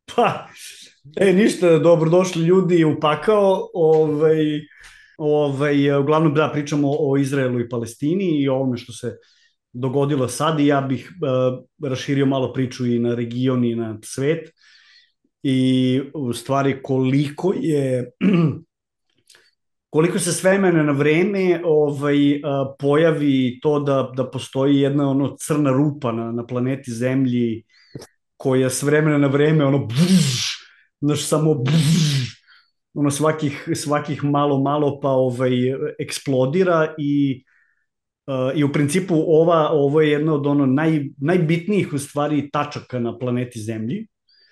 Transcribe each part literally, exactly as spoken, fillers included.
Pa, e, ništa, dobrodošli ljudi u pakao. Ovaj, ovaj, uglavnom da pričamo o Izraelu i Palestini i o ovome što se dogodilo sad i ja bih uh, raširio malo priču i na region i na svet i u stvari koliko je koliko se s vremena na vreme ovaj, uh, pojavi to da, da postoji jedna ono crna rupa na, na planeti Zemlji koja s vremena na vreme ono bzz, znaš, samo bzz, ono svakih, svakih malo malo pa ovaj eksplodira i uh, i u principu ova ovo je jedna od ono naj, najbitnijih u stvari tačaka na planeti Zemlji,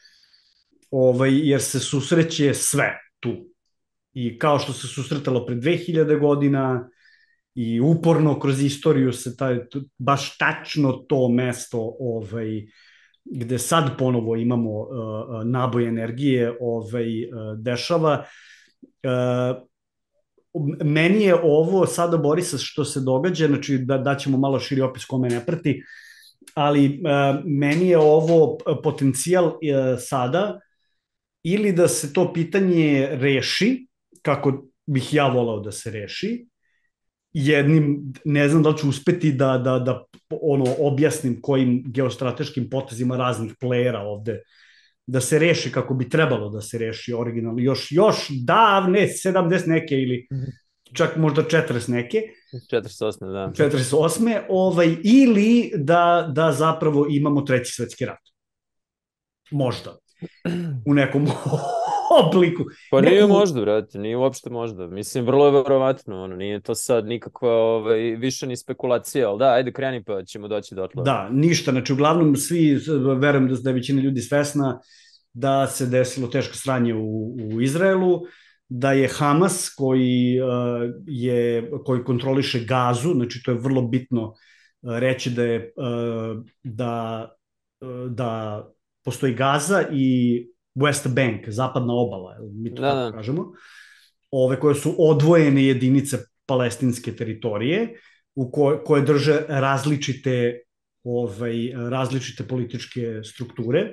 ovaj jer se susreće sve tu i kao što se susretalo pre dve hiljade godina i uporno kroz istoriju se taj baš tačno to mesto ovaj gde sad ponovo imamo uh, naboj energije ovaj, uh, dešava. Uh, meni je ovo sada, Borisa, što se događa, znači da, da ćemo malo širi opis kome ne prati, ali uh, meni je ovo potencijal uh, sada ili da se to pitanje reši, kako bih ja volao da se reši, jednim, ne znam da li ću uspeti da, da, da ono, objasnim kojim geostrateškim potezima raznih playera ovde da se reši kako bi trebalo da se reši originalno, još, još davne sedamdeset neke ili čak možda četrdeset neke. četrdeset osme, da. četrdeset osme ovaj, ili da, da zapravo imamo treći svetski rat. Možda. U nekom obliku. Pa nije Neku... možda, brate, nije uopšte možda. Mislim, vrlo je verovatno, ono, nije to sad nikakva ovaj, više ni spekulacija, ali da, ajde kreni pa ćemo doći do otla. Da, ništa, znači uglavnom svi, verujem da, da je većina ljudi svesna da se desilo teško sranje u, u Izraelu, da je Hamas koji, uh, je, koji kontroliše Gazu, znači to je vrlo bitno uh, reći da je uh, da, uh, da postoji Gaza i West Bank, zapadna obala, mi to da, tako da. kažemo, ove koje su odvojene jedinice palestinske teritorije, u koje, koje drže različite, ovaj, različite političke strukture,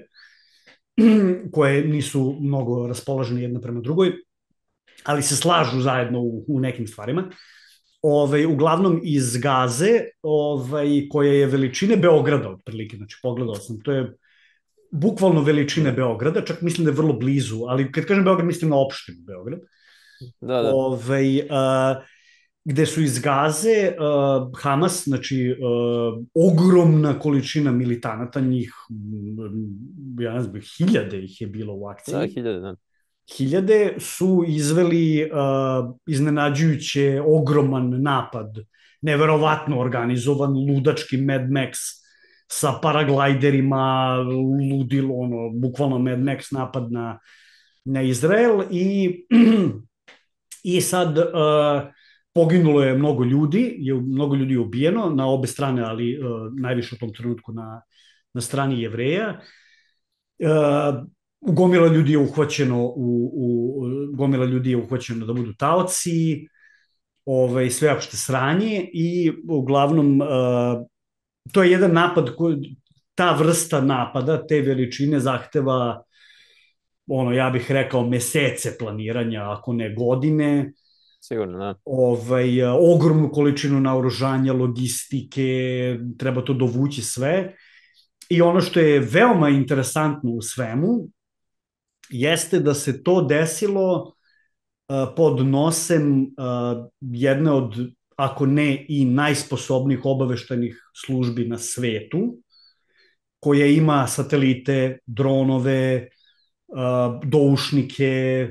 koje nisu mnogo raspoložene jedna prema drugoj, ali se slažu zajedno u, u nekim stvarima. Ovaj, uglavnom iz Gaze, ovaj, koja je veličine Beograda, otprilike, znači pogledao sam, to je bukvalno veličine Beograda, čak mislim da je vrlo blizu, ali kad kažem Beograd, mislim na opštinu Beograd. Da, da. Ovaj, uh, gde su iz Gaze uh, Hamas, znači uh, ogromna količina militanata, njih, ja ne znam, hiljade ih je bilo u akciji. Da, hiljade, da. Hiljade su izveli uh, iznenađujuće ogroman napad, neverovatno organizovan, ludački Mad Max sa paraglajderima, ludilo, ono, bukvalno Mad Max napad na, na Izrael i, i sad uh, poginulo je mnogo ljudi, je mnogo ljudi ubijeno na obe strane, ali uh, najviše u tom trenutku na, na strani Jevreja. Uh, gomila ljudi je uhvaćeno u, u, gomila ljudi je uhvaćeno da budu taoci, ovaj, sveopšte sranje i uglavnom uh, to je jedan napad, koji, ta vrsta napada, te veličine zahteva, ono, ja bih rekao, mesece planiranja, ako ne godine. Sigurno, da. Ovaj, ogromnu količinu naoružanja, logistike, treba to dovući sve. I ono što je veoma interesantno u svemu, jeste da se to desilo uh, pod nosem uh, jedne od, ako ne i najsposobnijih obaveštajnih službi na svetu, koja ima satelite, dronove, uh, doušnike,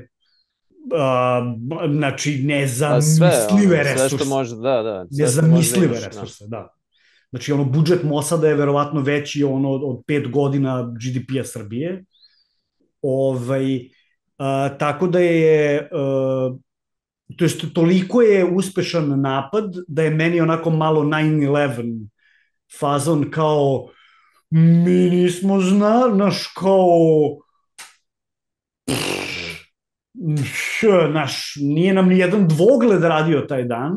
uh, znači nezamislive sve, resurse. Sve što može, da, da. Nezamislive može resurse, da. Znači, ono, budžet Mosada je verovatno veći ono, od pet godina G D P-a Srbije. Ovaj, uh, tako da je... Uh, to jest toliko je uspešan napad da je meni onako malo nine eleven fazon kao mi nismo znali, naš kao naš, nije nam ni jedan dvogled radio taj dan.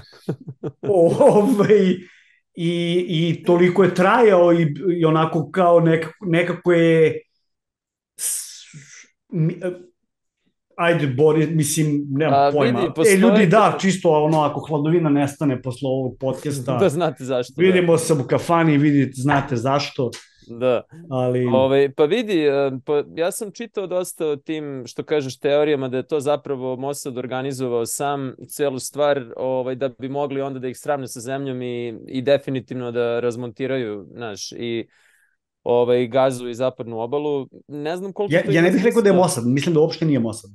Ovaj, i, i toliko je trajao i, i onako kao nekako, nekako je Mi, ajde, Boris, mislim, nemam A pojma. vidi, E, ljudi, postoje... da, čisto ono, ako hladovina nestane posle ovog Da podcasta, znate zašto, da. vidimo se u kafani, vidite, znate zašto, Da. ali... Ove, pa vidi, e, pa ja sam čitao dosta o tim, što kažeš, teorijama da je to zapravo Mossad organizovao sam celu stvar, ovaj, da bi mogli onda da ih sravne sa zemljom i, i definitivno da razmontiraju, znaš, i ovaj, Gazu i zapadnu obalu. Ne znam koliko Ja, to ja ima ne bih rekao da je smisla. Mossad, mislim da uopšte nije Mossad.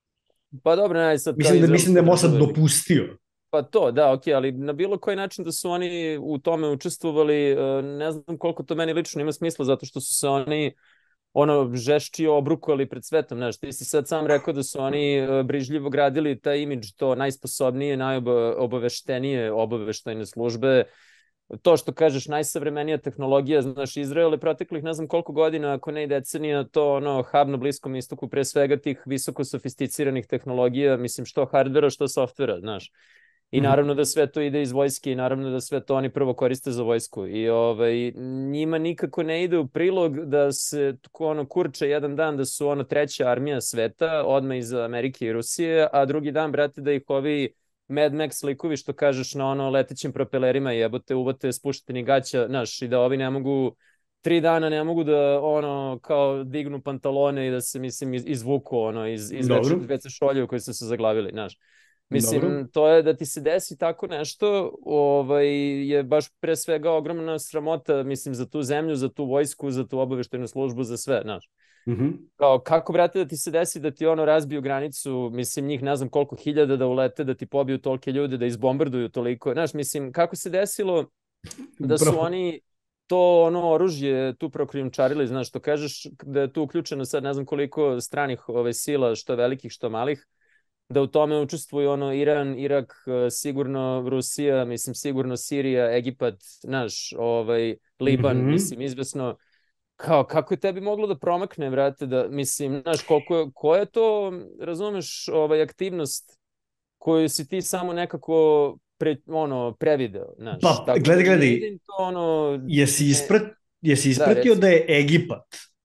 Pa dobro, ne, sad kao Mislim da, mislim da je izraelska Mossad država. dopustio. Pa to, da, ok, ali na bilo koji način da su oni u tome učestvovali, e, ne znam koliko to meni lično ima smisla, zato što su se oni ono žešći obrukali pred svetom, znaš, ti si sad sam rekao da su oni e, brižljivo gradili taj imidž, to najsposobnije, najobaveštenije obaveštajne službe, to što kažeš najsavremenija tehnologija, znaš, Izrael je proteklih ne znam koliko godina, ako ne i decenija, to ono hub na Bliskom istoku, pre svega tih visoko sofisticiranih tehnologija, mislim što hardvera, što softvera, znaš. I naravno da sve to ide iz vojske i naravno da sve to oni prvo koriste za vojsku. I ovaj, njima nikako ne ide u prilog da se ono kurče jedan dan da su ono treća armija sveta, odmah iz Amerike i Rusije, a drugi dan, brate, da ih ovi Mad Max likovi, što kažeš, na ono letećim propelerima jebote, uvote spušteni gaća, znaš, i da ovi ne mogu, tri dana ne mogu da ono kao dignu pantalone i da se, mislim, iz, izvuku ono iz, iz ve ce šolje u koji su se zaglavili, znaš. Mislim, dobro. To je da ti se desi tako nešto, ovaj, je baš pre svega ogromna sramota, mislim, za tu zemlju, za tu vojsku, za tu obaveštajnu službu, za sve, znaš. Mm-hmm. Kao, kako, brate, da ti se desi da ti ono razbiju granicu, mislim, njih ne znam koliko hiljada da ulete, da ti pobiju tolike ljude, da izbombarduju toliko, znaš, mislim, kako se desilo da su oni to ono oružje tu prokrijumčarili, znaš, što kažeš da je tu uključeno sad ne znam koliko stranih ove, sila, što velikih, što malih, da u tome učestvuju ono Iran, Irak, sigurno Rusija, mislim sigurno Sirija, Egipat, naš, ovaj, Liban, mm-hmm. mislim, izvesno, kao, kako je tebi moglo da promakne, vrate, da, mislim, znaš, koliko, koja je to, razumeš, ovaj, aktivnost koju si ti samo nekako pre, ono, prevideo, znaš. Pa, tako gledaj, da gledaj, to, ono, jesi, isprat, jesi ispratio da, da je Egipat,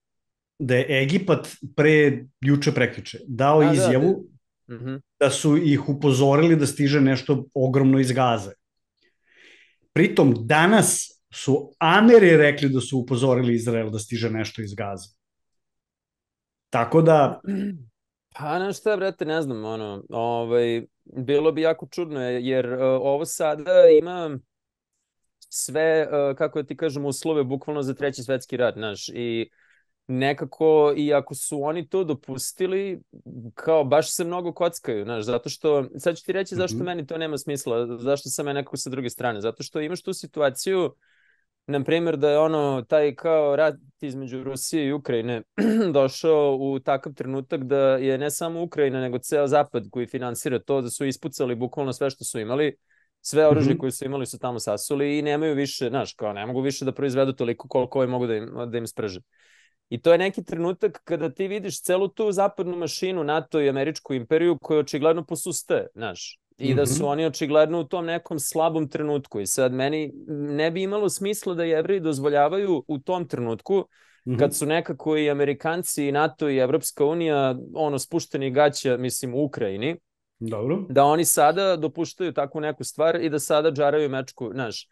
da je Egipat pre juče prekjuče dao A, izjavu da, da. Mm-hmm. da su ih upozorili da stiže nešto ogromno iz Gaze. Pritom danas su Ameri rekli da su upozorili Izrael da stiže nešto iz Gaze. Tako da... Pa na šta, brate, ne znam, ono, ovaj, bilo bi jako čudno, jer uh, ovo sada ima sve, uh, kako ti kažem, uslove bukvalno za treći svetski rat, znaš, i nekako, i ako su oni to dopustili, kao baš se mnogo kockaju, znaš, zato što, sad ću ti reći zašto mm-hmm. meni to nema smisla, zašto sam ja nekako sa druge strane, zato što imaš tu situaciju, na primjer, da je ono, taj kao rat između Rusije i Ukrajine došao u takav trenutak da je ne samo Ukrajina, nego ceo Zapad koji finansira to, da su ispucali bukvalno sve što su imali, sve oružje mm-hmm. koje su imali su tamo sasuli i nemaju više, znaš, kao ne mogu više da proizvedu toliko koliko ovi mogu da im, da im sprže. I to je neki trenutak kada ti vidiš celu tu zapadnu mašinu, NATO i Američku imperiju koja očigledno posustaje, znaš. I da su oni očigledno u tom nekom slabom trenutku. I sad meni ne bi imalo smisla da Jevreji dozvoljavaju u tom trenutku, mm-hmm. kad su nekako i Amerikanci i NATO i Evropska unija ono spušteni gaća, mislim, u Ukrajini, dobro. Da oni sada dopuštaju takvu neku stvar i da sada džaraju mečku, znaš.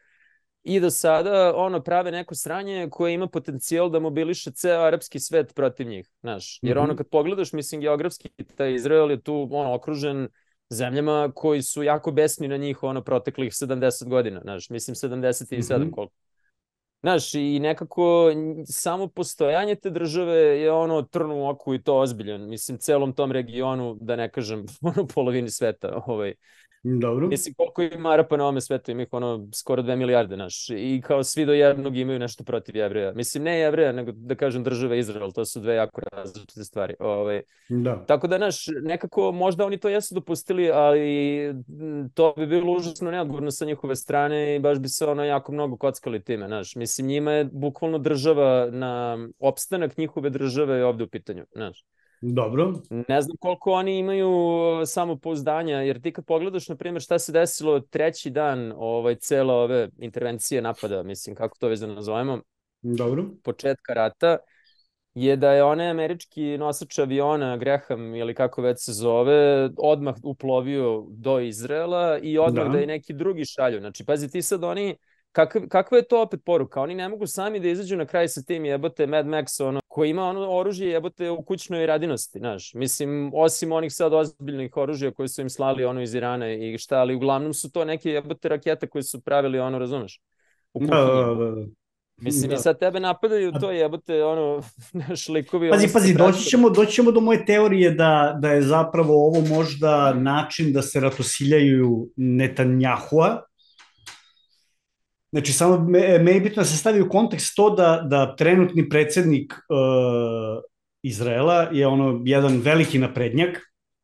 I da sada ono prave neko sranje koje ima potencijal da mobiliše ceo arapski svet protiv njih, znaš. Jer ono kad pogledaš, mislim, geografski, taj Izrael je tu ono okružen zemljama koji su jako besni na njih ono proteklih sedamdeset godina, znaš, mislim sedamdeset sedam mm-hmm. koliko. Znaš, i nekako samo postojanje te države je ono trn u oku i to ozbiljan, mislim, celom tom regionu, da ne kažem, ono polovini sveta, ovaj. Dobro. Mislim, koliko ima Arapa na ovome svetu, ima ih ono skoro dve milijarde, naš. I kao svi do jednog imaju nešto protiv Jevreja. Mislim, ne Jevreja, nego da kažem države Izrael, to su dve jako različite stvari. Ove, da. Tako da, naš, nekako možda oni to jesu dopustili, ali to bi bilo užasno neodgovorno sa njihove strane i baš bi se ono jako mnogo kockali time, naš. Mislim, njima je bukvalno država na opstanak njihove države je ovde u pitanju, naš. Dobro. Ne znam koliko oni imaju samopouzdanja, jer ti kad pogledaš, na primjer, šta se desilo treći dan ovaj, cele ove intervencije napada, mislim, kako to već da nazovemo, dobro. Početka rata, je da je onaj američki nosač aviona, Graham ili kako već se zove, odmah uplovio do Izraela i odmah da Da. i neki drugi šalju. Znači, pazi ti sad oni, kakav, kakva je to opet poruka? Oni ne mogu sami da izađu na kraj sa tim jebote Mad Max, ono, koji ima ono oružje jebote u kućnoj radinosti, znaš. Mislim, osim onih sad ozbiljnih oružja koje su im slali ono iz Irana i šta, ali uglavnom su to neke jebote rakete koje su pravili, ono, razumeš, u Da, kuhinji. da, da, da. Mislim, i Da. sad tebe napadaju to jebote, ono, naš likovi, ono Pazi, sa pazi, doći traktorom. ćemo, doći ćemo do moje teorije da, da je zapravo ovo možda način da se ratosiljaju Netanjahua. Znači, samo me, me je bitno da se stavi u kontekst to da, da trenutni predsednik uh, Izraela je ono jedan veliki naprednjak.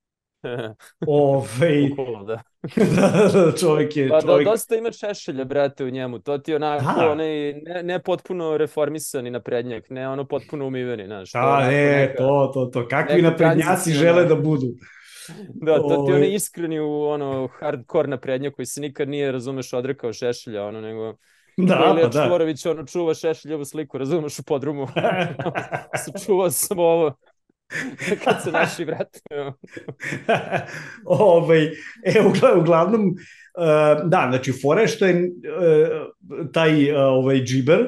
Ove, Bukvalno, da. da, da, čovjek je Pa da, čovjek. dosta ima Šešelja, brate, u njemu. To ti je onako, Da, onaj, ne, ne potpuno reformisani naprednjak, ne ono potpuno umiveni, znaš, to je da, onako ne, neka, to, to, to. Kakvi neka naprednjaci žele tranziciona. da budu. Da, to ti je onaj Ove, iskreni u ono hardcore naprednjak koji se nikad nije, razumeš, odrekao Šešelja, ono, nego ko da, Ilija pa da. Čvorović, ono, čuva Šešeljevu sliku, razumeš, u podrumu. Sačuvao sam ovo kad se naši vrate. Ovaj, e, ugla- uglavnom, uh, da, znači, fora je što je uh, taj uh, ovaj džiber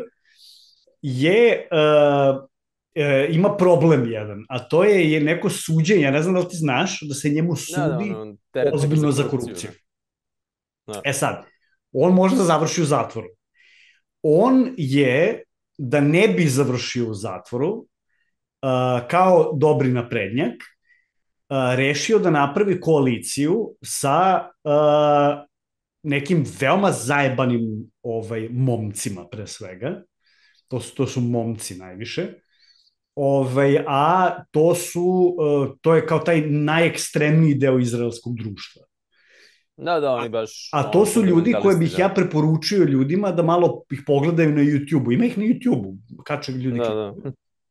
je uh, uh, ima problem jedan, a to je, je neko suđenje, ja ne znam da li ti znaš, da se njemu Da, da, sudi ono, terete ga za ozbiljno za korupciju, korupciju. da. Da. E sad, on može da završi u zatvoru. On je, da ne bi završio u zatvoru, uh, kao dobri naprednjak, uh, rešio da napravi koaliciju sa uh, nekim veoma zajebanim ovaj, momcima, pre svega. To su, to su momci najviše. Ovaj, a to su, uh, to je kao taj najekstremniji deo izraelskog društva. Da, da, oni baš A to ono, su ljudi koje fundamentalisti, bih ja da. preporučio ljudima da malo ih pogledaju na YouTube-u. Ima ih na YouTube-u, kače ljudi. Da, da.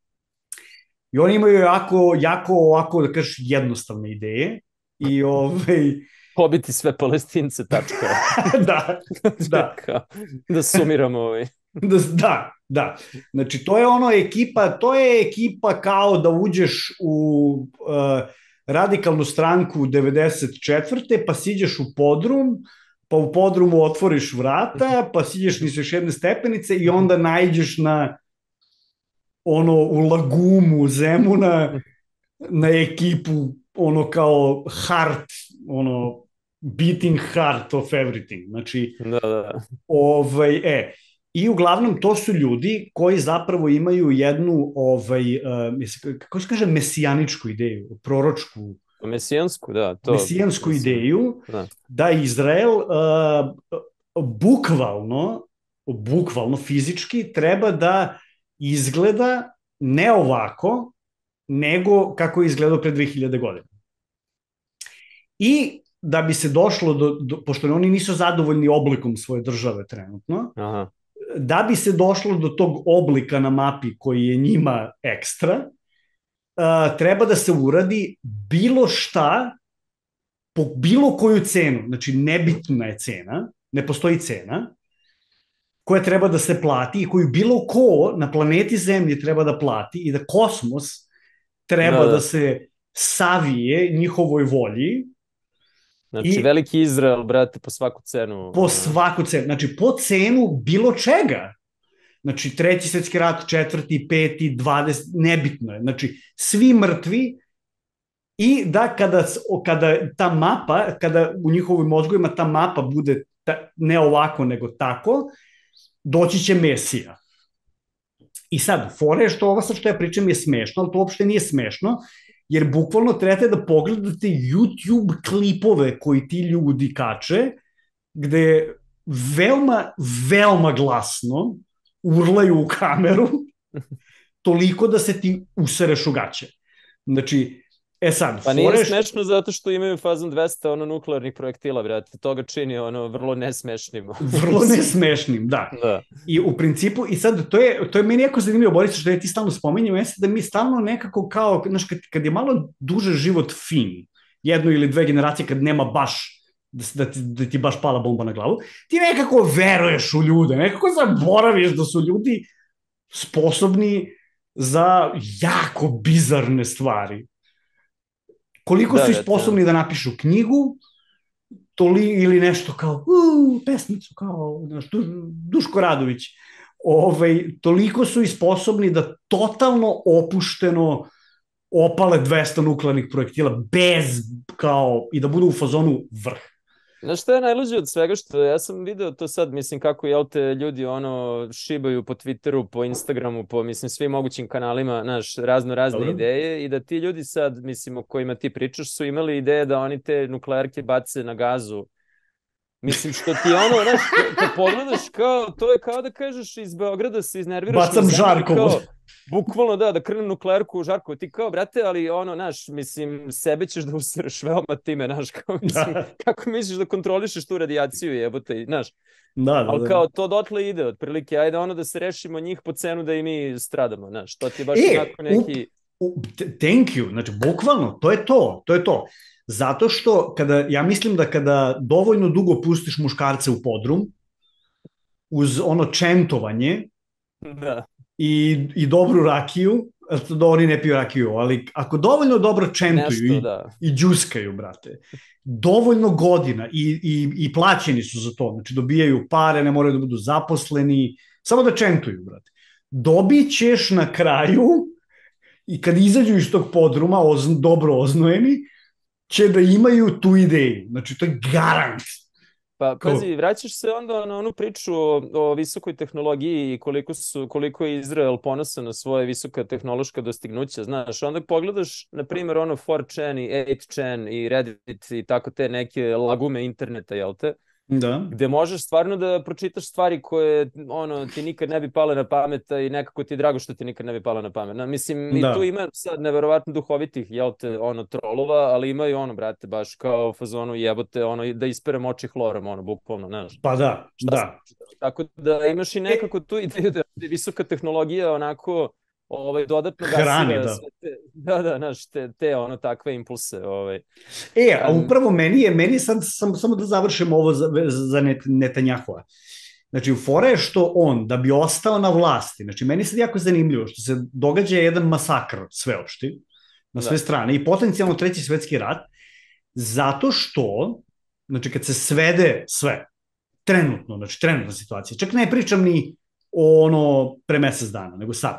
I oni imaju jako, jako ovako, da kažeš, jednostavne ideje. I ovaj, Pobiti sve Palestince, tačka. da, da, Kao, da sumiramo ovaj. da, da, da. Znači, to je ono ekipa, to je ekipa kao da uđeš u uh, radikalnu stranku devedeset četvrte pa siđeš u podrum, pa u podrumu otvoriš vrata, pa siđeš niz još jedne stepenice i onda najđeš na ono u lagumu Zemuna na ekipu ono kao heart, ono beating heart of everything. Znači, Da, da. ovaj, e, i uglavnom to su ljudi koji zapravo imaju jednu, ovaj, uh, kako se kaže, mesijaničku ideju, proročku, Mesijansku, da, to. mesijansku Mislim, ideju da. da Izrael uh, bukvalno, bukvalno fizički treba da izgleda ne ovako, nego kako je izgledao pre dve hiljade godina. I da bi se došlo do, do, pošto oni nisu zadovoljni oblikom svoje države trenutno, Aha. da bi se došlo do tog oblika na mapi koji je njima ekstra, uh, treba da se uradi bilo šta po bilo koju cenu, znači nebitna je cena, ne postoji cena, koja treba da se plati i koju bilo ko na planeti Zemlji treba da plati i da kosmos treba Da, da, da. da se savije njihovoj volji. Znači, I veliki Izrael, brate, po svaku cenu. po svaku cenu, znači po cenu bilo čega. Znači, treći svetski rat, četvrti, peti, dvadeset, nebitno je. Znači, svi mrtvi i da kada, kada ta mapa, kada u njihovim mozgovima ta mapa bude ta, ne ovako, nego tako, doći će Mesija. I sad, fora je što ovo sad što ja pričam je smešno, ali to uopšte nije smešno, jer bukvalno trebate da pogledate YouTube klipove koji ti ljudi kače, gde veoma, veoma glasno urlaju u kameru, toliko da se ti usereš u gaće. Znači, e sad, Pa nije fore... smešno zato što imaju fazon dvesta ono nuklearnih projektila, brate. To ga čini ono vrlo nesmešnim. Vrlo nesmešnim, da. Da. I u principu, i sad, to je, to je meni jako zanimljivo, Boris, što je ti stalno spominjao, jeste da mi stalno nekako kao, znaš, kad, kad je malo duže život fin, jednu ili dve generacije, kad nema baš, da, da, ti, da ti baš pala bomba na glavu, ti nekako veruješ u ljude, nekako zaboraviš da su ljudi sposobni za jako bizarne stvari. Koliko Da, su da, sposobni da napišu knjigu, toli, ili nešto kao uh, pesmicu, kao znaš, Du, Duško Radović. Ovaj, toliko su i sposobni da totalno opušteno opale dvesta nuklearnih projektila bez kao i da budu u fazonu vrh. Znaš šta je najluđe od svega što ja sam video to sad, mislim kako jel te ljudi ono šibaju po Twitteru, po Instagramu, po mislim svim mogućim kanalima, znaš, razno razne Dobro. ideje i da ti ljudi sad, mislim o kojima ti pričaš su imali ideje da oni te nuklearke bace na Gazu. Mislim što ti ono, znaš, kad pogledaš kao, to je kao da kažeš iz Beograda se iznerviraš. Bacam Žarkovu. Bukvalno da, da krenu nuklearku u Žarkovu. Ti kao, brate, ali ono, znaš, mislim, sebe ćeš da usreš veoma time, znaš, kao, mislim, da. Kako misliš da kontrolišeš tu radijaciju, jebote, znaš. Da, da, ali da. kao, to dotle ide, otprilike, ajde ono da se rešimo njih po cenu da i mi stradamo, znaš, to ti je baš e, onako neki... U, u, thank you, znači, bukvalno, to je to, to je to. Zato što, kada, ja mislim da kada dovoljno dugo pustiš muškarce u podrum, uz ono čentovanje, da. i, i dobru rakiju, da oni ne piju rakiju, ali ako dovoljno dobro čentuju Nešto, i, da. i džuskaju, brate, dovoljno godina i, i, i plaćeni su za to, znači dobijaju pare, ne moraju da budu zaposleni, samo da čentuju, brate. Dobit ćeš na kraju, i kad izađu iz tog podruma, ozn, dobro oznojeni, će da imaju tu ideju. Znači, to je garant. Pa, pazi, vraćaš se onda na onu priču o, o visokoj tehnologiji i koliko, su, koliko je Izrael ponosan na svoje visoka tehnološka dostignuća, znaš, onda pogledaš, na primjer, ono four chan i eight chan i Reddit i tako te neke lagume interneta, jel te? Da. Gde možeš stvarno da pročitaš stvari koje ono, ti nikad ne bi pale na pamet i nekako ti je drago što ti nikad ne bi pale na pamet. No, mislim, da. I tu ima sad neverovatno duhovitih, jel te, ono, trolova, ali ima i ono, brate, baš kao fazonu jebote, ono, da isperem oči hlorom, ono, bukvalno, znaš. Pa da, Šta da. Sam, tako da imaš i nekako tu ideju da je visoka tehnologija onako ovaj, dodatno gasira da. sve te, da, da, znaš, te, te ono, takve impulse. Ovaj. E, a upravo meni je, meni sad, sam, samo da završim ovo za, za Netanjahova. Znači, u fora je što on, da bi ostao na vlasti, znači, meni je sad jako zanimljivo što se događa jedan masakr sveopšti, na sve da. strane, i potencijalno treći svetski rat, zato što, znači, kad se svede sve, trenutno, znači, trenutna situacija, čak ne pričam ni o ono pre mesec dana, nego sad,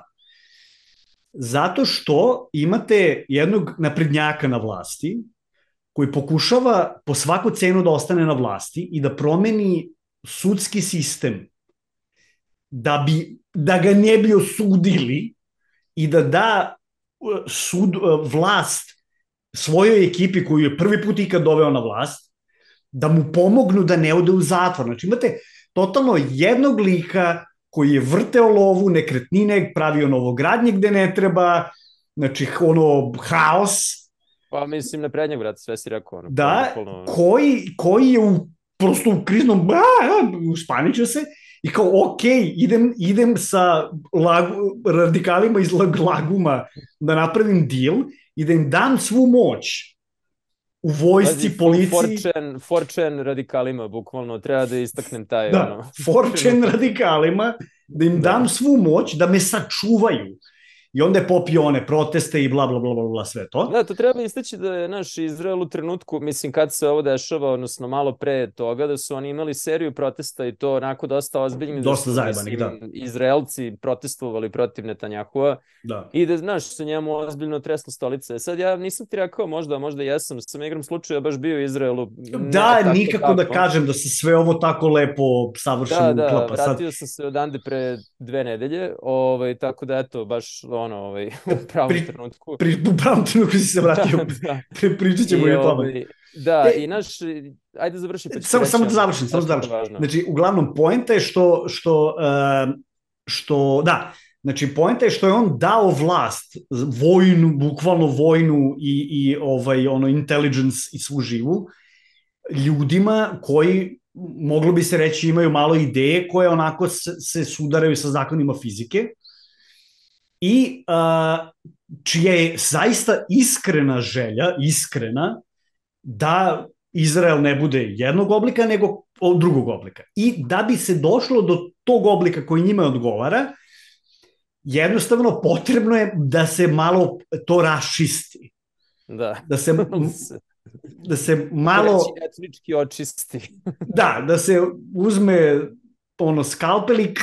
zato što imate jednog naprednjaka na vlasti koji pokušava po svaku cenu da ostane na vlasti i da promeni sudski sistem da, bi, da ga ne bi osudili i da da sud, vlast svojoj ekipi koju je prvi put ikad doveo na vlast, da mu pomognu da ne ode u zatvor. Znači imate totalno jednog lika koji je vrteo lovu, nekretnine, pravio novogradnje gde ne treba, znači ono, haos. Pa mislim na prednjeg, brate, sve si rekao. Ono, da, ono... koji, koji je u, prosto u kriznom, uspaničio se i kao, ok, idem, idem sa lagu, radikalima iz laguma da napravim deal i da im dam svu moć u vojsci, Pazi, policiji. four chan radikalima, bukvalno, treba da istaknem taj. Da, ono. four chan radikalima, da im dam da. svu moć, da me sačuvaju. I onda je popio one proteste i bla, bla, bla, bla, bla, sve to. Da, to treba istaći da je naš Izrael u trenutku, mislim, kad se ovo dešava, odnosno malo pre toga, da su oni imali seriju protesta i to onako dosta ozbiljni. Dosta da zajebanih, da. Izraelci protestovali protiv Netanjahua. Da. I da, znaš, su njemu ozbiljno tresla stolica. Sad ja nisam ti rekao, možda, možda jesam, sam igram slučaju, baš bio u Izraelu. Da, tako, nikako tako. da kažem da se sve ovo tako lepo savršeno da, uklapa. Da, vratio Sad... sam se odande pre dve nedelje, ovaj, tako da eto, baš ono, ovaj, u pravom pri, trenutku. Pri, u pravom trenutku si se vratio, da, da. Pri, pričat ćemo i o tome. Da, e, i naš, ajde završi. Pa samo, samo da završim, samo da završim. Znači, uglavnom, poenta je što, što, uh, što, da, znači, poenta je što je on dao vlast, vojnu, bukvalno vojnu i, i ovaj, ono, intelligence i svu živu, ljudima koji, moglo bi se reći, imaju malo ideje koje onako se, se sudaraju sa zakonima fizike i uh, čija je zaista iskrena želja, iskrena, da Izrael ne bude jednog oblika, nego drugog oblika. I da bi se došlo do tog oblika koji njima odgovara, jednostavno potrebno je da se malo to raščisti. Da. Da se, da se malo... Reći etnički očisti. Da, da se uzme ono skalpel i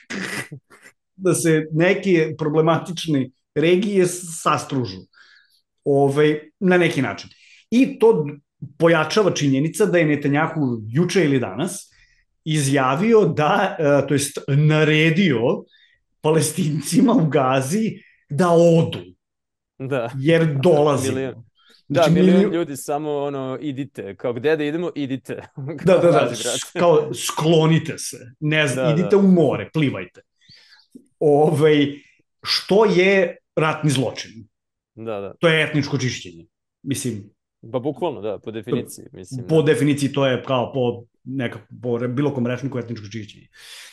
da se neke problematične regije sastružu. Ove, na neki način. I to pojačava činjenica da je Netanjahu juče ili danas izjavio da, to jest naredio Palestincima u Gazi da odu. Da. Jer dolazimo. Milion. Znači, da, milion milio... ljudi samo ono, idite. Kao gde da idemo, idite. Da, da, da. Kao sklonite se. Ne znam, da, idite da. u more, plivajte. Ove, što je ratni zločin? Da, da. To je etničko čišćenje. Mislim... Pa bukvalno, da, po definiciji. Mislim, po da. definiciji to je kao po, neka, po bilo kom rečniku etničko čišćenje.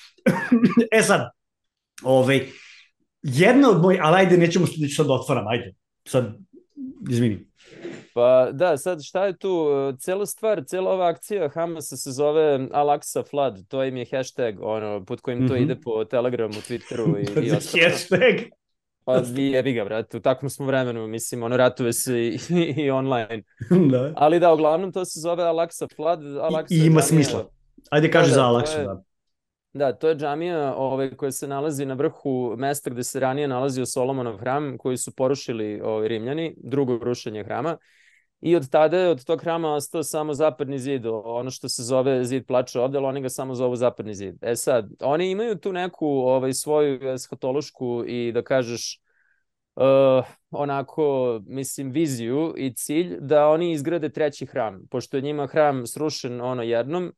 E sad, ovaj, jedna od mojih, ali ajde, nećemo sad da otvaram, ajde, sad, izvini. Pa da, sad šta je tu, cela stvar, cela ova akcija Hamasa se zove Al-Aqsa Flood, to im je hashtag, ono, pod kojim to mm-hmm. ide po Telegramu, Twitteru i, i ostalo. Hashtag? Pa jebi ga, brate, u takvom smo vremenu, mislim, ono, ratuje se i, i, i online. Da. Ali da, uglavnom to se zove Al-Aqsa Flood. Al-Aqsa I, i ima smisla. Ajde kaži da, za Al-Aqsa, da. Da, to je džamija ovaj, koja se nalazi na vrhu mesta gde se ranije nalazio Solomonov hram, koji su porušili ovaj, Rimljani, drugo rušenje hrama. I od tada je od tog hrama ostao samo zapadni zid, ono što se zove zid plača ovde, ali oni ga samo zovu zapadni zid. E sad, oni imaju tu neku ovaj, svoju eshatološku i da kažeš uh, onako, mislim, viziju i cilj da oni izgrade treći hram, pošto je njima hram srušen ono jednom,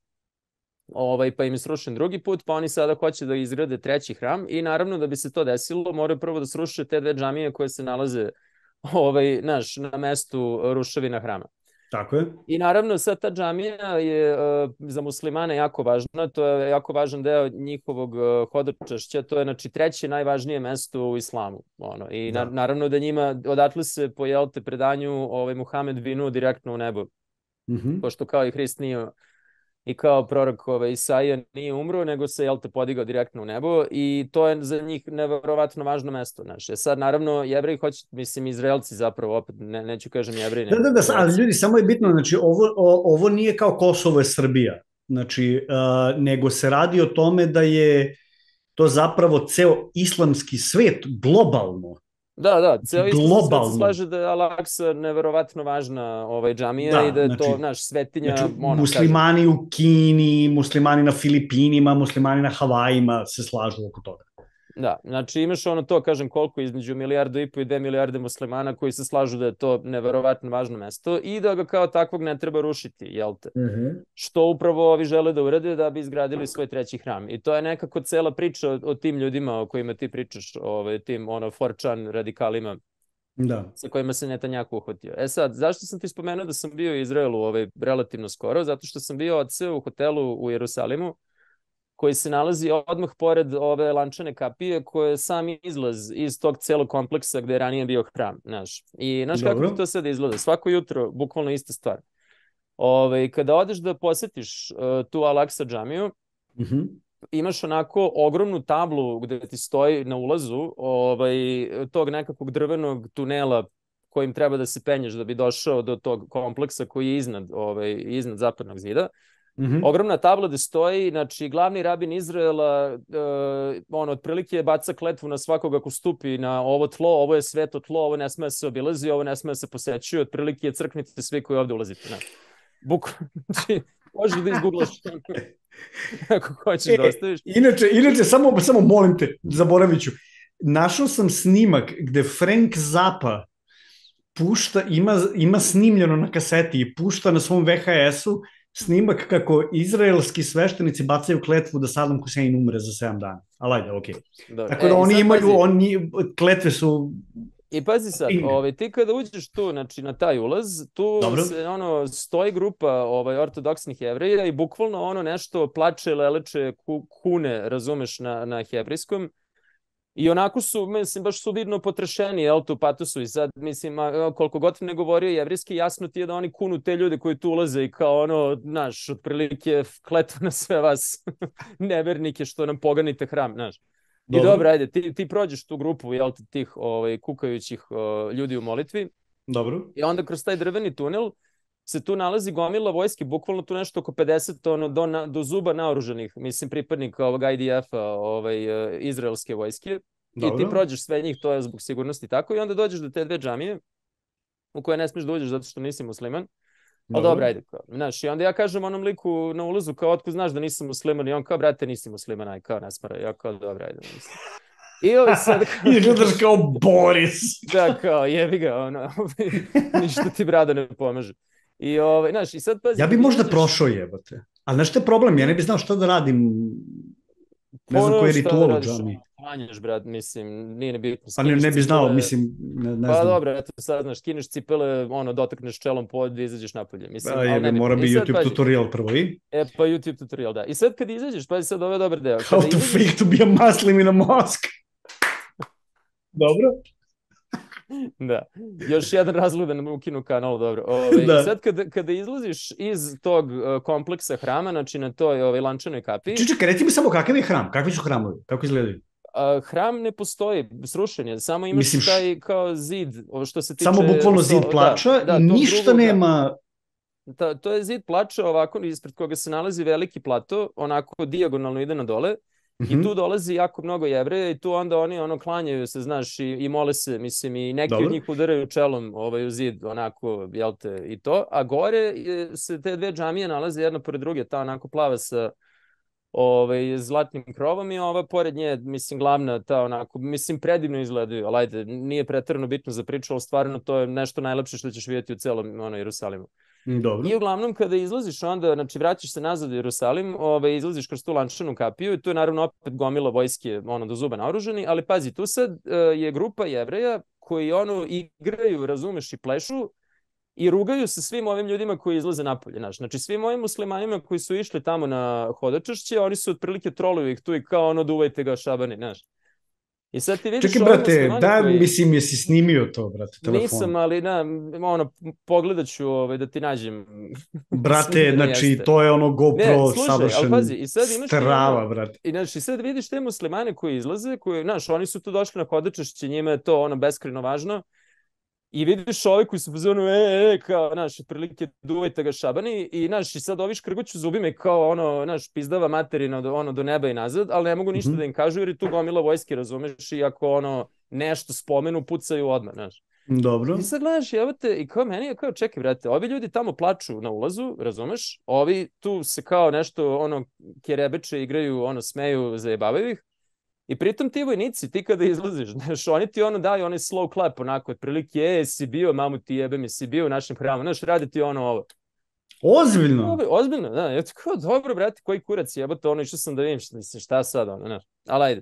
ovaj, pa im je srušen drugi put, pa oni sada hoće da izgrade treći hram i naravno da bi se to desilo, moraju prvo da sruše te dve džamije koje se nalaze ovaj, naš, na mestu ruševina hrama. Tako je. I naravno sad ta džamija je uh, za muslimane jako važna, to je jako važan deo njihovog uh, hodočašća, to je znači treće najvažnije mesto u islamu. Ono. I na, naravno da njima, odatle se po jelte predanju ovaj, Muhamed vinuo direktno u nebo. Mm-hmm. Pošto kao i Hrist nije i kao prorok ovaj, Isaija nije umro, nego se jel te podigao direktno u nebo i to je za njih neverovatno važno mesto. Znaš. Sad, naravno, Jevreji hoće, mislim, Izraelci zapravo, opet ne, neću kažem Jevreji. Da, da, da, ali ljudi, samo je bitno, znači, ovo, o, ovo nije kao Kosovo je Srbija, znači, uh, nego se radi o tome da je to zapravo ceo islamski svet globalno. Da, da, ceo islamski svet se slaže da je Al-Aqsa neverovatno važna ovaj, džamija da, i da je znači, to naš svetinja. Znači, ono, muslimani kažem. u Kini, muslimani na Filipinima, muslimani na Havajima se slažu oko toga. Da, znači imaš ono to, kažem, koliko između milijardu i po i dve milijarde muslimana koji se slažu da je to neverovatno važno mesto i da ga kao takvog ne treba rušiti, jel te? Mm-hmm. Što upravo ovi žele da urade da bi izgradili svoj treći hram. I to je nekako cela priča o, o tim ljudima o kojima ti pričaš, ovaj, tim ono forčan radikalima da. Sa kojima se Netanjahu uhvatio. E sad, zašto sam ti spomenuo da sam bio u Izraelu ovaj, relativno skoro? Zato što sam bio odseo u hotelu u Jerusalimu, koji se nalazi odmah pored ove lančane kapije, koje je sam izlaz iz tog celog kompleksa gde je ranije bio hram. Znaš. I znaš kako ti to sad izgleda? Svako jutro, bukvalno ista stvar. Ove, kada odeš da posetiš uh, tu Al-Aqsa džamiju, mm-hmm. imaš onako ogromnu tablu gde ti stoji na ulazu ovaj, tog nekakvog drvenog tunela kojim treba da se penješ da bi došao do tog kompleksa koji je iznad, ovaj, iznad zapadnog zida. Mm-hmm. Ogromna tabla gde stoji, znači glavni rabin Izraela uh, on otprilike baca kletvu na svakoga ko stupi na ovo tlo, ovo je sveto tlo, ovo ne sme se obilazi, ovo ne sme se posećuje, otprilike crknite svi koji ovde ulazite. Ne. Buk, znači, možeš da izgooglaš ako hoćeš e, da ostaviš. Inače, inače samo, samo molim te, zaboravit ću, našao sam snimak gde Frank Zappa pušta, ima, ima snimljeno na kaseti i pušta na svom ve ha esu snimak kako izraelski sveštenici bacaju kletvu da Saddam Hussein umre za sedam dana. Ali ajde, okej. Okay. Tako da e, oni imaju, pazi, oni, kletve su... I pazi sad, ovaj, ti kada uđeš tu, znači na taj ulaz, tu se, ono, stoji grupa ovaj, ortodoksnih Jevreja i bukvalno ono nešto plače, leleče, kune, razumeš, na, na hebrejskom. I onako su, mislim, baš su vidno potrešeni, jel, tu patosu i sad, mislim, koliko god ne govorio jevrijski, jasno ti je da oni kunu te ljude koji tu ulaze i kao ono, znaš, otprilike kletvu na sve vas nevernike što nam poganite hram, znaš. I Dobro. dobro, ajde, ti, ti prođeš tu grupu, jel te, tih ovaj, kukajućih o, ljudi u molitvi Dobro. i onda kroz taj drveni tunel se tu nalazi gomila vojske, bukvalno tu nešto oko pedeset ono, do, na, do zuba naoružanih, mislim, pripadnika ovog I D F-a, ovaj, izraelske vojske. Dobro. I ti prođeš sve njih, to je zbog sigurnosti tako, i onda dođeš do te dve džamije u koje ne smiješ da uđeš zato što nisi musliman. Ali dobro, ajde, kao, znaš, i onda ja kažem onom liku na ulazu, kao, otko znaš da nisam musliman, i on kao, brate, nisi musliman, aj, kao, ne smara, ja kao, dobro, ajde, mislim. I ovaj sad kao... I gledaš kao Boris. Da, kao, jebi ga, ono, ništa ti brada ne pomaže. I, ovaj, znaš, i sad pazi... Ja bi možda prošao, jebate. Ali znaš što je problem, ja ne bi znao šta da radim, ne znam koji je ritual u džami. Klanjaš, brat, mislim, nije ne bitno. Pa ne, ne bi znao, mislim, ne, ne pa znam. Pa dobro, eto, sad, znaš, skineš cipele, ono, dotakneš čelom pod i izađeš napolje. Mislim, A, jebe, mora bi YouTube pazi, tutorial prvo i? E, pa YouTube tutorial, da. I sad kad izađeš, pazi sad, ovo je dobar deo. How to izađeš... fake to be a Muslim in a mosque. Dobro. Da, još jedan razlog da nam ukinu kanal, dobro. Ove, da. I sad kada, kada izlaziš iz tog uh, kompleksa hrama, znači na toj ovaj, lančanoj kapiji... Čičekaj, reci mi samo kakav je hram, kakvi su hramovi, kako izgledaju? Uh, hram ne postoji, srušen je, samo imaš Mislim, taj kao zid, što se tiče... Samo bukvalno zid plača da, da, i ništa drugo, nema... Da, to je zid plača ovako, ispred koga se nalazi veliki plato, onako dijagonalno ide na dole. I tu dolazi jako mnogo Jevreja i tu onda oni ono klanjaju se, znaš, i, i mole se, mislim, i neki Dobro. Od njih udaraju čelom ovaj, u zid, onako, jel te, i to. A gore se te dve džamije nalaze jedna pored druge, ta onako plava sa ovaj, zlatnim krovom i ova pored nje, mislim, glavna, ta onako, mislim, predivno izgledaju, ali ajde, nije preterano bitno za priču, ali stvarno to je nešto najlepše što ćeš vidjeti u celom ono, Jerusalimu. Dobro. I uglavnom kada izlaziš onda, znači vraćaš se nazad u Jerusalim, ovaj, izlaziš kroz tu lančanu kapiju i tu je naravno opet gomila vojske ono, do zuba naoružani, ali pazi, tu sad uh, je grupa Jevreja koji ono igraju, razumeš, i plešu i rugaju se svim ovim ljudima koji izlaze napolje. Znaš. Znači svim ovim muslimanima koji su išli tamo na hodočašće, oni su otprilike troluju ih tu i kao ono duvajte ga šabani, znaš. I sad ti vidiš... Čekaj, brate, da, koji... mislim, jesi snimio to, brate, telefon? Nisam, ali na, ono, pogledat ću ovaj, da ti nađem... Brate, znači, jeste. To je ono GoPro savršen strava, brate. I, znači, sad vidiš te muslimane koji izlaze, koji, znaš, oni su tu došli na hodočašće, njima je to, ono, beskrajno važno. I vidiš ovi koji su u zonu, e, e, kao, znaš, prilike duvajte ga šabani i, znaš, i sad ovi škrguću zubime kao, ono, znaš, pizdava materina do, ono, do neba i nazad, ali ne mogu ništa mm-hmm. da im kažu jer je tu gomila vojske, razumeš, i ako, ono, nešto spomenu, pucaju odmah, znaš. Dobro. I sad gledaš, evo te, i kao meni je kao, čekaj, brate, ovi ljudi tamo plaču na ulazu, razumeš, ovi tu se kao nešto, ono, kerebeče igraju, ono, smeju, zajebavaju ih. I pritom ti vojnici, ti kada izlaziš, znaš, oni ti ono daju onaj slow clap, onako, otprilike, e, si bio, mamu ti jebe mi, si bio u našem hramu, znaš, radi ti ono ovo. Ozbiljno? Ovo, ozbiljno, da, ja tako, dobro, brate, koji kurac jebate, ono, išao sam da vidim, šta, mislim, šta sad, ono, znaš, ali ajde.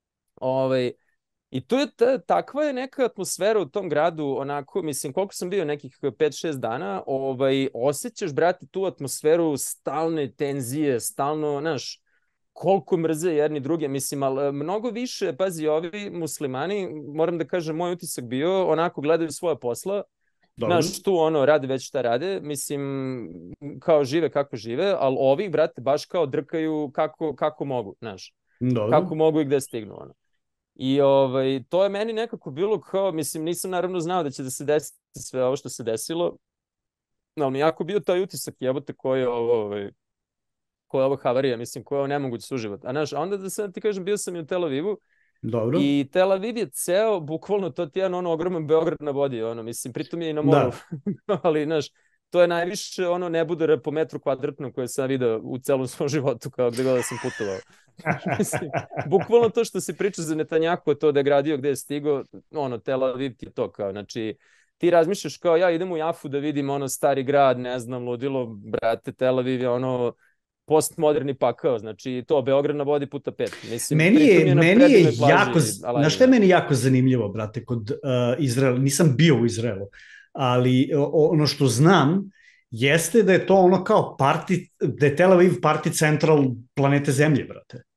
Ovaj, I tu je, ta, takva je neka atmosfera u tom gradu, onako, mislim, koliko sam bio, nekih pet šest dana, ovaj, osjećaš, brate, tu atmosferu stalne tenzije, stalno, znaš, koliko mrze jedni druge, mislim, ali mnogo više, pazi, ovi muslimani, moram da kažem, moj utisak bio, onako gledaju svoje posla, Dobro. Znaš, tu ono, rade već šta rade, mislim, kao žive kako žive, ali ovi, brate, baš kao drkaju kako, kako mogu, znaš, Dobro. kako mogu i gde stignu, ono. I ovaj, to je meni nekako bilo kao, mislim, nisam naravno znao da će da se desi sve ovo što se desilo, ali mi jako bio taj utisak, jebote, koji je ovo, ovaj, koja je ovo havarija, mislim, koja je ovo nemoguć suživot. A znaš, onda da sad ti kažem, bio sam i u Tel Avivu. Dobro. I Tel Aviv je ceo, bukvalno, to ti je ono ogroman Beograd na vodi, ono, mislim, pritom je i na moru. Ali, znaš, to je najviše ono nebudara po metru kvadratnom koje sam vidio u celom svom životu, kao gde god da sam putovao. Mislim, bukvalno to što se priča za Netanjahu, to da je gradio gde je stigo, ono, Tel Aviv ti je to, kao, znači, ti razmišljaš kao, ja idem u Jafu da vidim ono stari grad, ne znam, ludilo, brate, Tel Aviv je ono postmoderni pakao, znači to Beograd na vodi puta pet. Mislim, meni je, je meni je jako, znaš što je meni jako zanimljivo, brate, kod uh, Izraela, nisam bio u Izraelu, ali ono što znam jeste da je to ono kao party, da je Tel Aviv party central planete Zemlje, brate.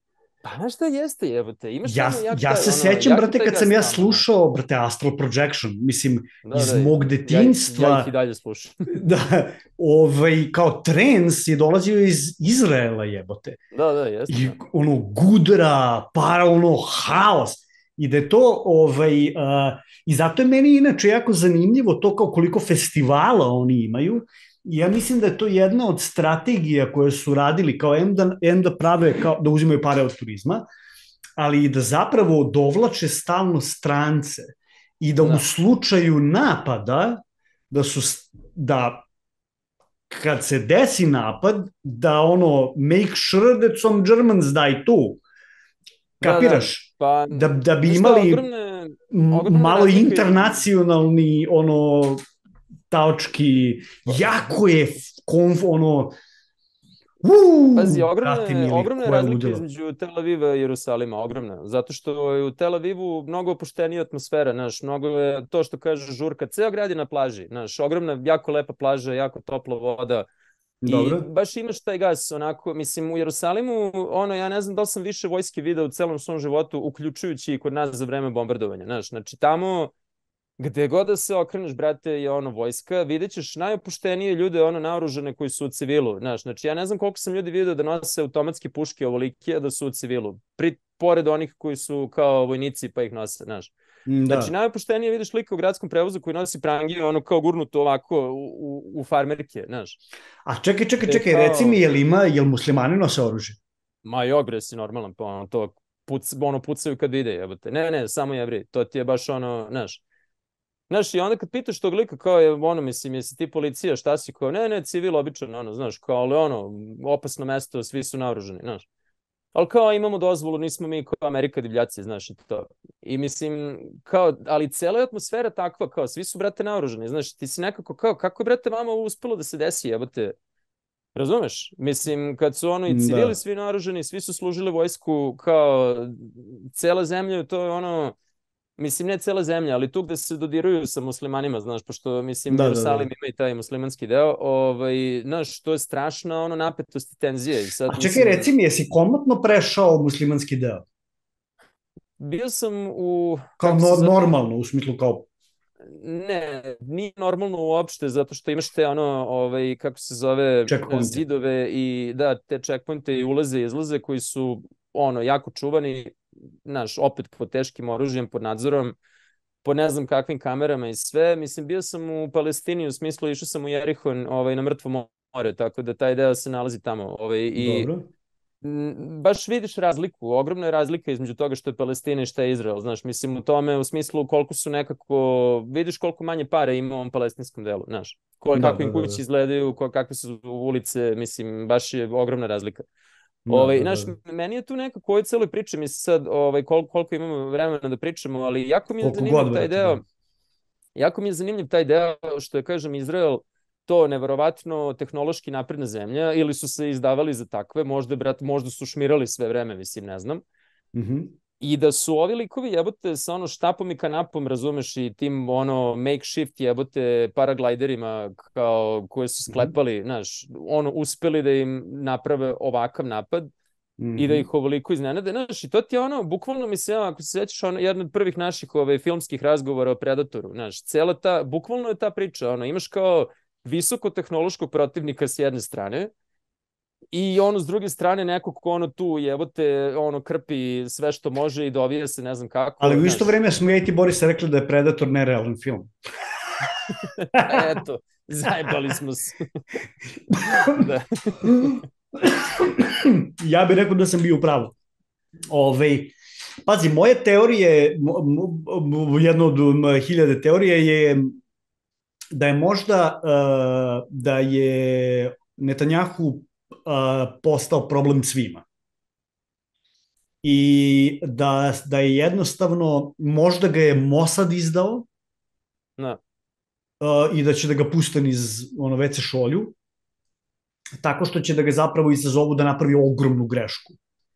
Pa znaš šta jeste, jebote, imaš Ja, ono jak ja taj, se ono, sećam, jak brate, taj kad gas sam ja tamo, ono. slušao, brate, Astral Projection, mislim, Da, iz da, mog ja, ja ih i detinjstva, dalje slušam. da, ovaj, kao trens je dolazio iz Izraela, jebote. Da, da, jeste, I da. ono, gudra, para, ono, haos. I da je to, ovaj, uh, i zato je meni inače jako zanimljivo to kao koliko festivala oni imaju. I ja mislim da je to jedna od strategija koje su radili kao em da, em da prave, kao, da uzimaju pare od turizma, ali i da zapravo dovlače stalno strance i da u Da. slučaju napada da su da kad se desi napad da ono make sure that some Germans die too. Da, da, Kapiraš? pa, Da, da bi znaš šta, imali ogromne, m- ogromna malo razlika između- internacionalni ono taočki, jako je konf, ono Uuu, Pazi, brate ogromne, mili, ogromne koje razlike ludilo. između Tel Aviva i Jerusalima, ogromne. Zato što je u Tel Avivu mnogo opuštenija atmosfera, znaš, mnogo je to što kaže žurka, ceo grad je na plaži, znaš, ogromna, jako lepa plaža, jako topla voda. I Dobro. baš imaš taj gas, onako, mislim, u Jerusalimu, ono, ja ne znam da li sam više vojske video u celom svom životu, uključujući i kod nas za vreme bombardovanja, znaš, znači tamo gde god da se okreneš, brate, je ono vojska, vidjet ćeš najopuštenije ljude, ono naoružane koji su u civilu, znaš, znači ja ne znam koliko sam ljudi vidio da nose automatske puške ovolike, da su u civilu, pri, pored onih koji su kao vojnici pa ih nose, znaš. Da. Znači, najopuštenije vidiš lika u gradskom prevozu koji nosi prangiju, ono kao gurnuto ovako u, u, u farmerke, znaš. A čekaj, čekaj, Gde čekaj, kao- reci mi, jel ima, jel muslimani nose oružje? Ma jok bre, si normalan, pa ono to puc, ono pucaju kad vide, jebote. Ne, ne, samo jevri, to ti je baš ono, znaš. Znaš, i onda kad pitaš tog lika kao je, ono, mislim, jesi ti policija, šta si, kao, ne, ne, civil, običan, ono, znaš, kao, ali ono, opasno mesto, svi su naoružani, znaš. Ali kao imamo dozvolu, nismo mi kao Amerika divljaci, znaš, i to. I mislim, kao, ali cijela je atmosfera takva, kao, svi su, brate, naoružani, znaš, ti si nekako, kao, kako je, brate, vama ovo uspelo da se desi, jebote, razumeš? Mislim, kad su ono i civili Da. svi naoružani, svi su služili vojsku, kao, cijela zemlja, to je ono, mislim, ne cela zemlja, ali tu gde se dodiruju sa muslimanima, znaš, pošto, mislim, Da, da, Jerusalim da. ima i taj muslimanski deo, ovaj, znaš, to je strašna, ono, napetost i tenzija. I sad, A čekaj, mislim, reci mi, jesi komotno prešao muslimanski deo? bio sam u... Kao kako se no, zove? normalno, u smislu kao... Ne, nije normalno uopšte, zato što imaš te, ono, ovaj, kako se zove, Checkpointe. zidove i, da, te checkpointe i ulaze i izlaze koji su, ono, jako čuvani, znaš, opet pod teškim oružjem, pod nadzorom, po ne znam kakvim kamerama i sve. Mislim, bio sam u Palestini, u smislu išao sam u Jerihon, ovaj, na Mrtvo more, tako da taj deo se nalazi tamo. Ovaj, i Dobro. m, baš vidiš razliku, ogromna je razlika između toga što je Palestina i što je Izrael, znaš, mislim u tome, u smislu koliko su nekako, vidiš koliko manje pare ima u ovom palestinskom delu, znaš, ko, Da, kako im da, da, kući da. izgledaju, ko, kakve su ulice, mislim, baš je ogromna razlika. Da, Ovaj, da, znaš, da. meni je tu nekako u ovoj celoj priči, mislim sad ovaj, koliko, koliko imamo vremena da pričamo, ali jako mi je Koliko zanimljiv god, taj brate, deo, da. jako mi je zanimljiv taj deo što je, kažem, Izrael to neverovatno tehnološki napredna zemlja ili su se izdavali za takve, možda, brat, možda su šmirali sve vreme, mislim, ne znam. Mhm. I da su ovi likovi jebote sa ono štapom i kanapom, razumeš, i tim ono makeshift jebote paraglajderima kao koje su sklepali, znaš, ono uspeli da im naprave ovakav napad i da Mhm. ih ovoliko iznenade, znaš, i to ti je ono, bukvalno mi se, ako se sećaš, ono, jedan od prvih naših ove, filmskih razgovora o Predatoru, znaš, cela ta, bukvalno je ta priča, ono, imaš kao visokotehnološkog protivnika s jedne strane i ono s druge strane nekog ko ono tu jebote, ono krpi sve što može i dovija se ne znam kako. Ali u znaš. isto vreme smo ja i ti, Boris, rekli da je Predator nerealan film. Eto, zajebali smo se. Da. Ja bih rekao da sam bio u pravu. Ove, pazi, moje teorije, mo- mo- jedna od um, hiljade teorije je da je možda uh, da je Netanjahu uh, postao problem svima. I da, da je jednostavno, možda ga je Mossad izdao Da. uh, i da će da ga puste niz ono ve ce šolju, tako što će da ga zapravo izazovu da napravi ogromnu grešku.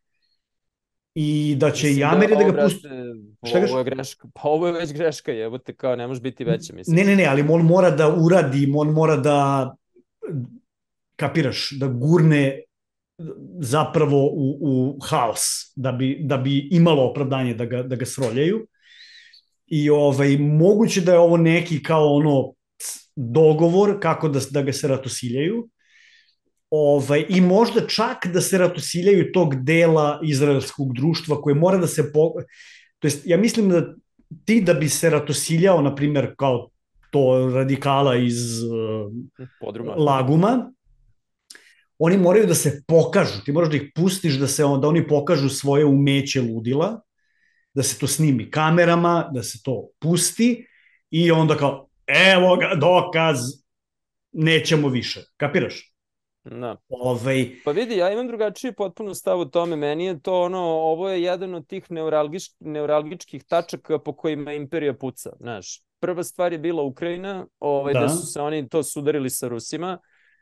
I da će Mislim i Ameri da ovo, ga puste... brate, Šta kažeš? ovo je greška, pa ovo je već greška, jebote, kao ne može biti veće, mislim. Ne, ne, ne, ali on mora da uradi, on mora da, kapiraš, da gurne zapravo u, u haos, da bi, da bi imalo opravdanje da ga, da ga sroljaju. I ovaj, moguće da je ovo neki kao ono dogovor kako da, da ga se ratosiljaju. Ovaj, I možda čak da se ratosiljaju tog dela izraelskog društva koje mora da se... Po... To jest, ja mislim da ti da bi se ratosiljao, na primjer, kao to radikala iz uh, Podruma. Laguma, oni moraju da se pokažu, ti moraš da ih pustiš da, se, da oni pokažu svoje umeće ludila, da se to snimi kamerama, da se to pusti i onda kao, evo ga, dokaz, nećemo više. Kapiraš? Da. Ovaj... Pa vidi, ja imam drugačiji potpuno stav u tome. Meni je to ono, ovo je jedan od tih neuralgič, neuralgičkih tačaka po kojima imperija puca. Znaš, prva stvar je bila Ukrajina, ovaj, da. da su se oni to sudarili sa Rusima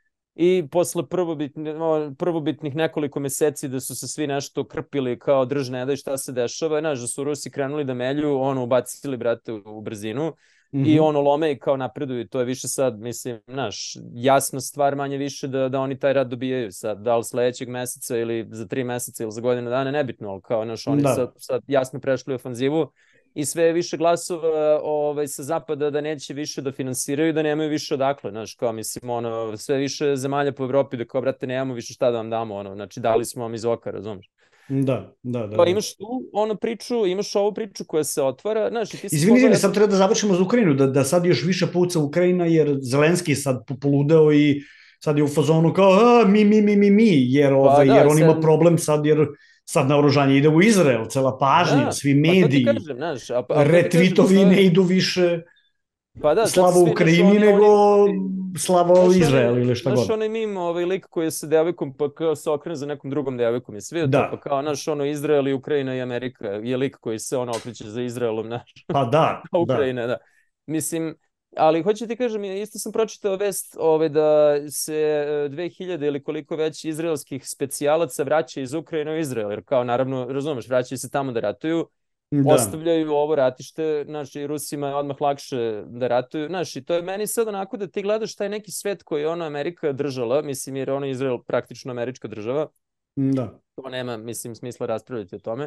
i posle prvobitnih, prvobitnih nekoliko meseci da su se svi nešto krpili kao drž ne daj šta se dešava. Znaš, da su Rusi krenuli da melju, ono, ubacili, brate, u, u brzinu. Mm-hmm. I ono lome i kao napreduju, to je više sad, mislim, znaš, jasna stvar manje više da, da oni taj rad dobijaju sad, da li sledećeg meseca ili za tri meseca ili za godinu dana, nebitno, ali kao, znaš, oni sad, sad jasno prešli u ofanzivu i sve je više glasova ovaj, sa zapada da neće više da finansiraju, da nemaju više odakle, znaš, kao, mislim, ono, sve više zemalja po Evropi da kao, brate, nemamo više šta da vam damo, ono, znači, dali smo vam iz oka, razumiješ? Da, da, da. Pa imaš tu ono priču, imaš ovu priču koja se otvara, znaš, ti si... Izvini, izvini, sad treba da završimo za Ukrajinu, da, da sad još više puca Ukrajina, jer Zelenski sad poludeo i sad je u fazonu kao, a, mi, mi, mi, mi, mi, jer, ovaj, pa da, jer on sad... ima problem sad, jer sad naoružanje ide u Izrael, cela pažnja, da, svi mediji, pa kažem, znaš, a, a, retvitovi kažem, ne idu više... Pa da, slava Ukrajini, nego oni, slava Izrael ili šta god. Znaš onaj mim, ovaj lik koji je sa devojkom pa kao se okrene za nekom drugom devojkom. Je sve da. To, pa kao naš ono Izrael i Ukrajina i Amerika. Je lik koji se ono okreće za Izraelom, naš. Pa da. Ukrajina, da. da. Mislim, ali hoću ti kažem, isto sam pročitao vest ovaj, da se dve hiljade ili koliko već izraelskih specijalaca vraća iz Ukrajine u Izrael. Jer kao naravno, razumeš, vraćaju se tamo da ratuju. Da. Ostavljaju ovo ratište, znači Rusima je odmah lakše da ratuju, znači to je meni sad onako da ti gledaš taj neki svet koji je ono Amerika držala, mislim jer ono Izrael praktično američka država, da. To nema, mislim, smisla raspravljati o tome.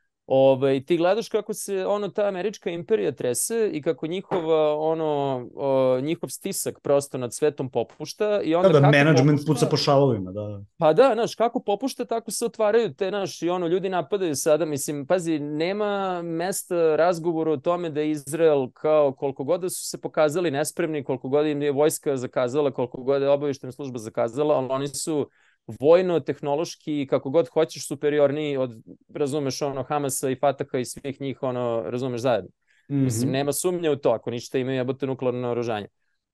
Ove, ti gledaš kako se ono ta američka imperija trese i kako njihova, ono, o, njihov stisak prosto nad svetom popušta. I onda da, da, kako management popušta, puca po šavovima, da. Pa da, znaš, kako popušta, tako se otvaraju te, znaš, i ono, ljudi napadaju sada, mislim, pazi, nema mesta razgovoru o tome da je Izrael kao koliko god da su se pokazali nespremni, koliko god im je vojska zakazala, koliko god je obavještajna služba zakazala, ali oni su vojno, tehnološki, kako god hoćeš, superiorniji od, razumeš, ono, Hamasa i Fataha i svih njih, ono, razumeš, zajedno. Mm-hmm. Mislim, nema sumnje u to, ako ništa imaju jebote nuklearno naoružanje.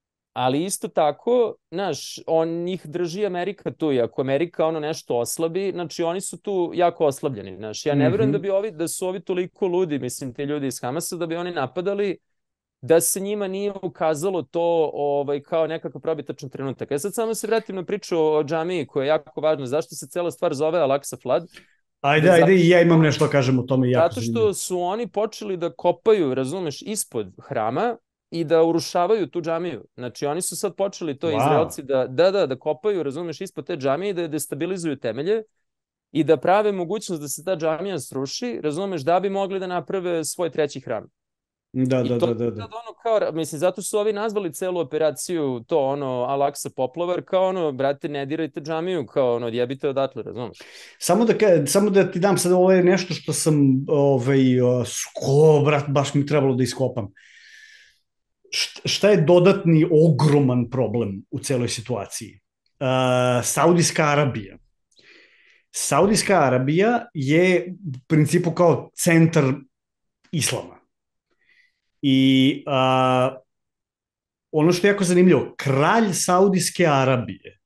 Ali isto tako, znaš, on njih drži Amerika tu i ako Amerika ono nešto oslabi, znači oni su tu jako oslabljeni, znaš. Ja ne mm-hmm. verujem da bi ovi, da su ovi toliko ludi, mislim, ti ljudi iz Hamasa, da bi oni napadali da se njima nije ukazalo to ovaj, kao nekakav probitačan trenutak. Ja sad samo se vratim na priču o džamiji koja je jako važna. Zašto se cela stvar zove Al-Aqsa Flood? Ajde, ajde, i ja imam nešto kažem o tome. Jako zato što su oni počeli da kopaju, razumeš, ispod hrama i da urušavaju tu džamiju. Znači, oni su sad počeli, to wow. Izraelci, da, da, da, da kopaju, razumeš, ispod te džamije i da destabilizuju temelje i da prave mogućnost da se ta džamija sruši, razumeš, da bi mogli da naprave svoj treći hram. Da, I da, to, da, da, da. Ono kao, mislim, zato su ovi nazvali celu operaciju to ono Al-Aqsa poplavar kao ono, brate, ne dirajte džamiju, kao ono, odjebite odatle, razumiješ? Samo da, samo da ti dam sad ovo je nešto što sam, ovaj, sko, brat, baš mi trebalo da iskopam. Šta je dodatni ogroman problem u celoj situaciji? Uh, Saudijska Arabija. Saudijska Arabija je u principu kao centar islama. I uh, ono što je jako zanimljivo, kralj Saudijske Arabije,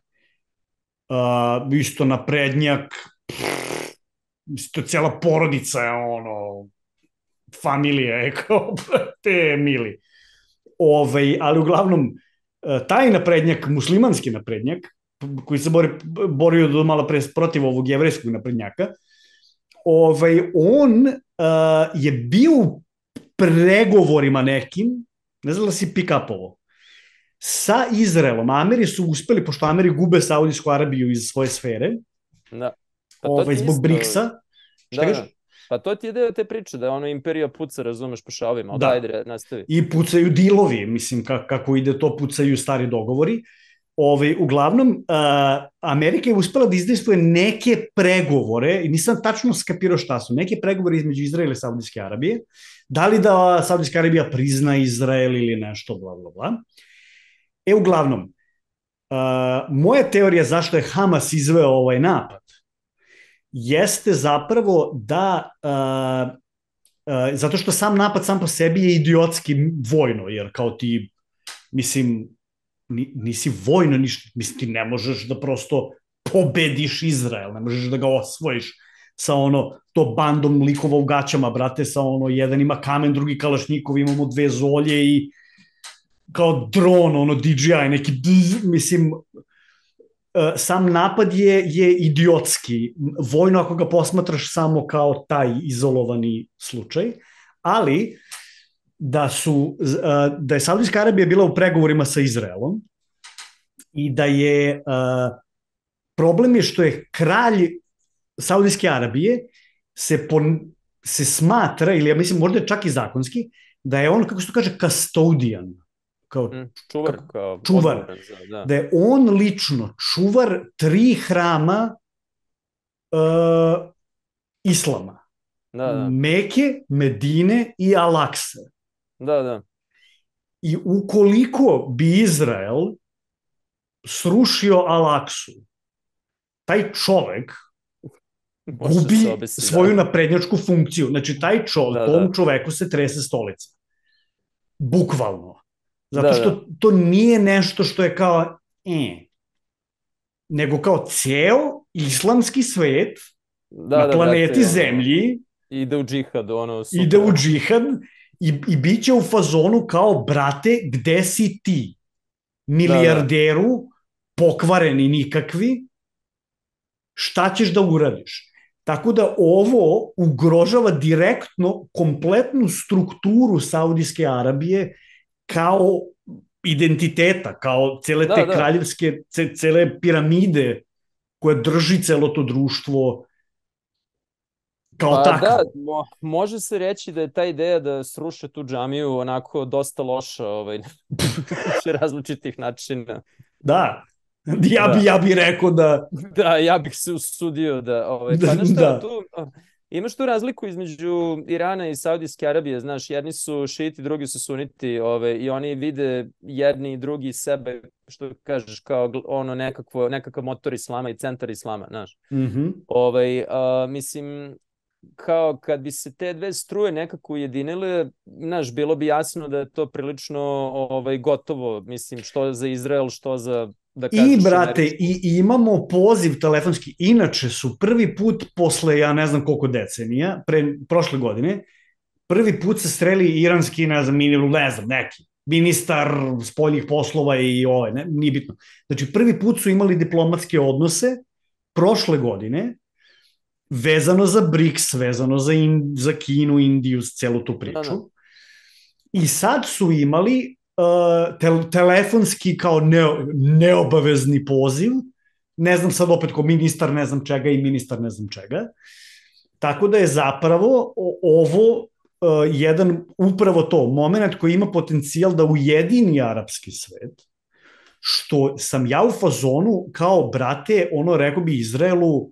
uh, isto naprednjak, pff, isto cijela porodica je ono, familija je kao, te mili. Ove, ali uglavnom, taj naprednjak, muslimanski naprednjak, koji se bori, borio do malo pre protiv ovog jevrejskog naprednjaka, ove, on uh, je bio u pregovorima nekim, ne znam da si pick-up ovo, sa Izraelom. Ameri su uspeli, pošto Ameri gube Saudijsku Arabiju iz svoje sfere, Da. Pa to ovaj, ti zbog isto... Briksa. Šta Da, kažeš? da. Pa to ti je deo te priče, da je ono imperija puca, razumeš, po šavima, ali Da. ajde, nastavi. I pucaju dilovi, mislim, kako ide to, pucaju stari dogovori. Ove, uglavnom, uh, Amerika je uspela da izdejstvuje neke pregovore, i nisam tačno skapirao šta su, neke pregovore između Izraela i Saudijske Arabije, da li da Saudijska Arabija prizna Izrael ili nešto, bla, bla, bla. E, uglavnom, uh, moja teorija zašto je Hamas izveo ovaj napad jeste zapravo da uh, uh, zato što sam napad sam po sebi je idiotski vojno, jer kao ti, mislim, nisi vojno ništa, mislim, ti ne možeš da prosto pobediš Izrael, ne možeš da ga osvojiš sa ono, to bandom likova u gaćama, brate, sa ono, jedan ima kamen, drugi kalašnjikov, imamo dve zolje i kao dron, ono, D J I, neki, mislim, sam napad je, je idiotski. Vojno ako ga posmatraš samo kao taj izolovani slučaj, ali da su, da je Saudijska Arabija bila u pregovorima sa Izraelom i da je problem je što je kralj Saudijske Arabije se, pon, se smatra, ili ja mislim možda je čak i zakonski, da je on, kako se to kaže, custodian, kao čuvar, kao čuvar, da. da je on lično čuvar tri hrama uh, islama. Da, da. Meke, Medine i Alakse. Da, da. I ukoliko bi Izrael srušio Alaksu, taj čovek gubi obesi, svoju da. naprednjačku funkciju. Znači, taj čovek, da, tom da. čoveku se trese stolica. Bukvalno. Zato što da, da. to nije nešto što je kao e, nego kao ceo islamski svet da, na da, planeti brate, Zemlji ide u džihad, ono, super. Ide u džihad i, i bit će u fazonu kao, brate, gde si ti? Milijarderu, da, da. pokvareni nikakvi, šta ćeš da uradiš? Tako da ovo ugrožava direktno kompletnu strukturu Saudijske Arabije kao identiteta, kao cele te da, kraljevske, ce, cele piramide koje drži celo to društvo kao pa, takvo. Da, mo, može se reći da je ta ideja da sruše tu džamiju onako dosta loša, ovaj, različitih načina. Da, ja bi, da. ja bi rekao da... Da, ja bih se usudio da... Ovaj, pa nešto, da. Tu, imaš tu razliku između Irana i Saudijske Arabije, znaš, jedni su šiti, drugi su suniti, ovaj, i oni vide jedni i drugi sebe, što kažeš, kao ono nekakvo, nekakav motor islama i centar islama, znaš. Mm-hmm. Ovaj, a, mislim, kao kad bi se te dve struje nekako ujedinile, znaš, bilo bi jasno da je to prilično ovaj, gotovo, mislim, što za Izrael, što za... Da I, brate, i, i imamo poziv telefonski. Inače su prvi put posle, ja ne znam koliko decenija, pre, prošle godine, prvi put se streli iranski, ne znam, ne znam, neki, ministar spoljnih poslova i ovaj, ne, nije bitno. Znači, prvi put su imali diplomatske odnose prošle godine, vezano za BRICS, vezano za, in, za Kinu, Indiju, celu tu priču. Da, da. I sad su imali Uh, te, telefonski kao ne, neobavezni poziv, ne znam sad opet ko ministar ne znam čega i ministar ne znam čega, tako da je zapravo ovo uh, jedan upravo to, moment koji ima potencijal da ujedini arapski svet, što sam ja u fazonu kao, brate, ono rekao bi Izraelu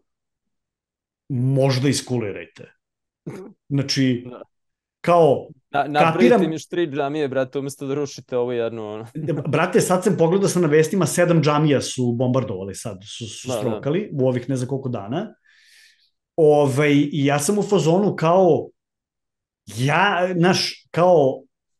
možda iskulirajte. Znači, kao Na, napravite mi još tri džamije, brate, umjesto da rušite ovo jednu. Ono. Brate, sad sam pogledao sam na vestima, sedam džamija su bombardovali sad, su, su da, strokali da. u ovih ne znam koliko dana. Ove, I ja sam u fazonu kao, ja, naš, kao,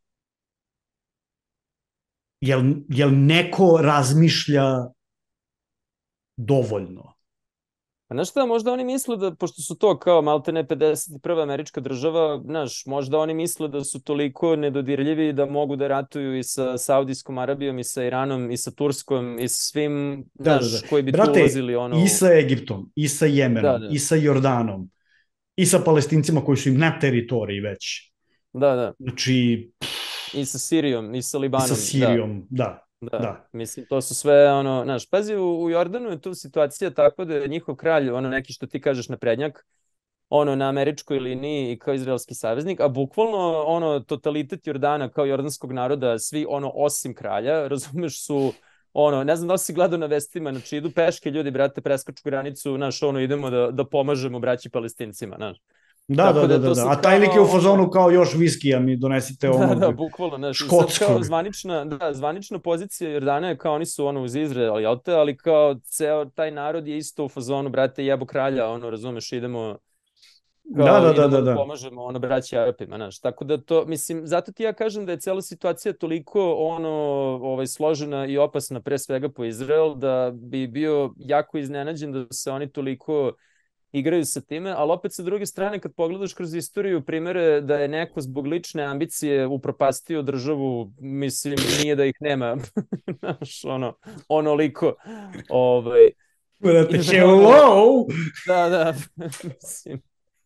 jel, jel neko razmišlja dovoljno? A znaš šta, možda oni misle da, pošto su to kao maltene pedeset prva američka država, znaš, možda oni misle da su toliko nedodirljivi da mogu da ratuju i sa Saudijskom Arabijom, i sa Iranom, i sa Turskom, i sa svim, da, znaš, da, da. koji bi Brate, tu ulazili. Ono... i sa Egiptom, i sa Jemenom, da, da. i sa Jordanom, i sa Palestincima koji su im na teritoriji već. Da, da. Znači... I sa Sirijom, i sa Libanom. I sa Sirijom, da. da. Da, Da. mislim, to su sve, ono, znaš, pazi, u, u Jordanu je tu situacija tako da je njihov kralj, ono, neki što ti kažeš naprednjak, ono, na američkoj liniji i kao izraelski saveznik, a bukvalno, ono, totalitet Jordana kao jordanskog naroda, svi, ono, osim kralja, razumeš, su, ono, ne znam da li si gledao na vestima, znači, idu peške ljudi, brate, preskaču granicu, znaš, ono, idemo da, da pomažemo braći Palestincima, znaš. Da, da, Tako da da, je da, to da. sad A taj lik je kao, u fazonu ono, kao još viskija mi donesite da, onog da, bukvalno, znaš, i sad kao škotskog. zvanična, da, zvanična pozicija Jordana je kao oni su ono uz Izrael, jel te, ali kao ceo taj narod je isto u fazonu, brate, jebo kralja, ono, razumeš, idemo, Da, kao da, da, idemo da, da da. pomažemo ono braći Arapima, znaš. Tako da to, mislim, zato ti ja kažem da je cela situacija toliko ono, ovaj, složena i opasna pre svega po Izrael, da bi bio jako iznenađen da se oni toliko igraju sa time, ali opet sa druge strane kad pogledaš kroz istoriju primere da je neko zbog lične ambicije upropastio državu, mislim, nije da ih nema, znaš, ono, onoliko, ovaj, Brate, i da ono, hello! da, da, mislim,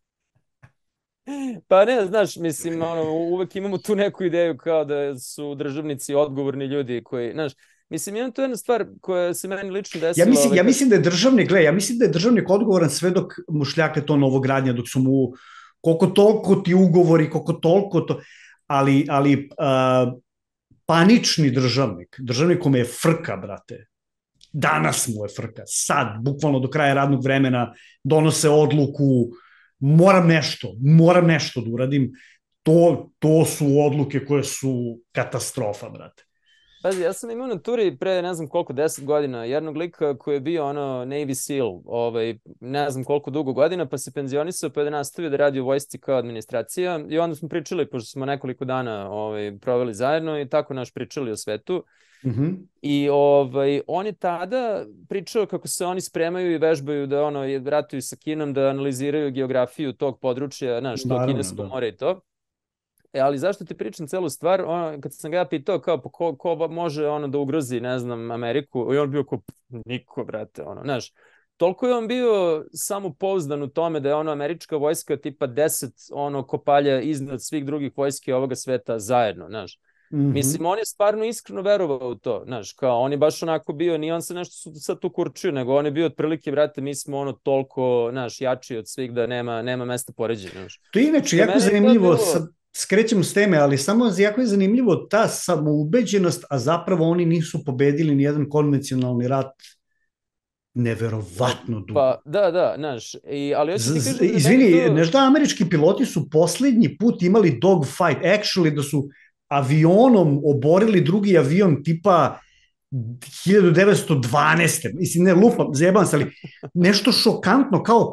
pa ne, znaš, mislim, ono, uvek imamo tu neku ideju kao da su državnici odgovorni ljudi koji, znaš, mislim, imam tu jedna stvar koja se meni lično Ja desila. mislim, Ovaj, ja kad... mislim da je državnik, gle, ja mislim da je državnik odgovoran sve dok mu šljaka to novogradnja, dok su mu koliko toliko ti ugovori, koliko toliko to, ali, ali uh, panični državnik, državnik kome je frka, brate, danas mu je frka, sad, bukvalno do kraja radnog vremena donose odluku, moram nešto, moram nešto da uradim, to, to su odluke koje su katastrofa, brate. Pazi, ja sam imao na turi pre ne znam koliko, deset godina, jednog lika koji je bio ono Navy SEAL, ovaj, ne znam koliko dugo godina, pa se penzionisao, pa je nastavio da radi u vojsci kao administracija i onda smo pričali, pošto smo nekoliko dana ovaj, proveli zajedno i tako naš pričali o svetu. Uh -huh. I ovaj, on je tada pričao kako se oni spremaju i vežbaju da ono, ratuju sa Kinom, da analiziraju geografiju tog područja, znaš, to Kinesko more i to. E, ali zašto ti pričam celu stvar? Ono, kad sam ga ja pitao kao, pa ko, ko može ono da ugrozi, ne znam, Ameriku, i on bio kao, niko, brate, ono, znaš. Toliko je on bio samopouzdan u tome da je ono američka vojska tipa deset ono kopalja iznad svih drugih vojske ovoga sveta zajedno, znaš. Mm -hmm. Mislim, on je stvarno iskreno verovao u to, znaš, kao, on je baš onako bio, nije on se nešto sad tu kurčio, nego on je bio otprilike, brate, mi smo ono toliko, znaš, jači od svih da nema, nema mesta poređenja, znaš. To je inače jako zanimljivo, bilo... sad skrećemo s teme, ali samo jako je zanimljivo ta samoubeđenost, a zapravo oni nisu pobedili ni jedan konvencionalni rat neverovatno dugo. Pa, da, da, znaš, i, ali hoću ti kažem da izvini, to... znaš da američki piloti su poslednji put imali dogfight, actually da su avionom oborili drugi avion tipa hiljadu devetsto dvanaeste. Mislim, ne lupam, zjebam se, ali nešto šokantno, kao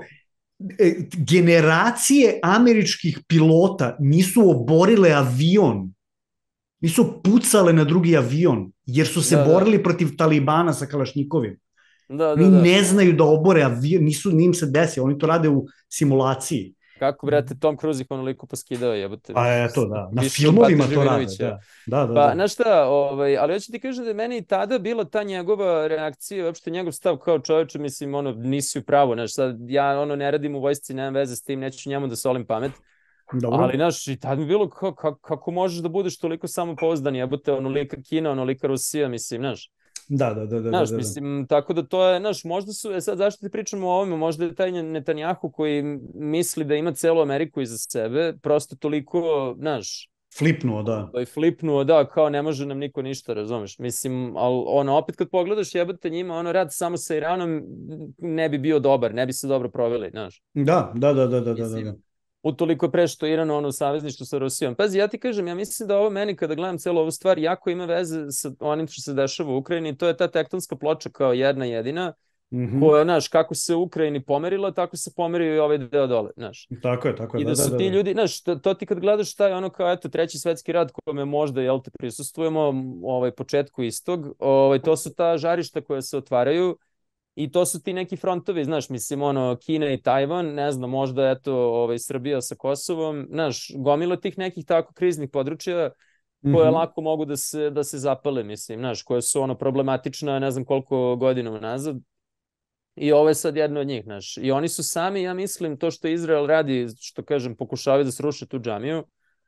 generacije američkih pilota nisu oborile avion, nisu pucale na drugi avion, jer su se da, borili da. protiv Talibana sa Kalašnjikovim. Da, da, Ni da. ne znaju da obore avion, nisu, njim se desi, oni to rade u simulaciji. Kako, brate, Tom Cruise ih onoliko poskidao, jebote. Pa eto, da. Na filmovima to rade, da. Da, da, pa, da. znaš šta, ovaj, ali hoću ti kažem da je meni i tada bila ta njegova reakcija, uopšte njegov stav kao čoveče, mislim, ono, nisi u pravu, znaš, sad ja, ono, ne radim u vojsci, nemam veze s tim, neću njemu da solim pamet. Dobro. Ali, znaš, i tad mi bilo kako, kako, kako možeš da budeš toliko samopouzdan, jebote, onolika Kina, onolika Rusija, mislim, znaš. Da, da, da, da. Znaš, da, da. mislim, tako da to je, znaš, možda su, e sad zašto ti pričamo o ovome, možda je taj Netanjahu koji misli da ima celu Ameriku iza sebe, prosto toliko, znaš... Flipnuo, da. Flipnuo, da, kao ne može nam niko ništa, razumeš, mislim, ali ono, opet kad pogledaš jebate njima, ono, rad samo sa Iranom ne bi bio dobar, ne bi se dobro proveli, znaš. Da, da, da, da, da, mislim, da, da. utoliko pre što Iran ono u savezništvu sa Rusijom. Pazi, ja ti kažem, ja mislim da ovo meni kada gledam celu ovu stvar jako ima veze sa onim što se dešava u Ukrajini, to je ta tektonska ploča kao jedna jedina, mm -hmm. koja, znaš, kako se u Ukrajini pomerila, tako se pomerio i ovaj deo dole, znaš. Tako je, tako je. I da, da su da, da, ti da. ljudi, znaš, to, to ti kad gledaš taj ono kao, eto, treći svetski rat kome možda, jel te, prisustujemo, ovaj, početku istog, ovaj, to su ta žarišta koja se otvaraju. I to su ti neki frontovi, znaš, mislim, ono, Kina i Tajvan, ne znam, možda, eto, ovaj, Srbija sa Kosovom, znaš, gomila tih nekih tako kriznih područja koje mm -hmm. lako mogu da se, da se zapale, mislim, znaš, koje su, ono, problematična, ne znam koliko godina nazad. I ovo je sad jedno od njih, znaš. I oni su sami, ja mislim, to što Izrael radi, što kažem, pokušavaju da sruše tu džamiju,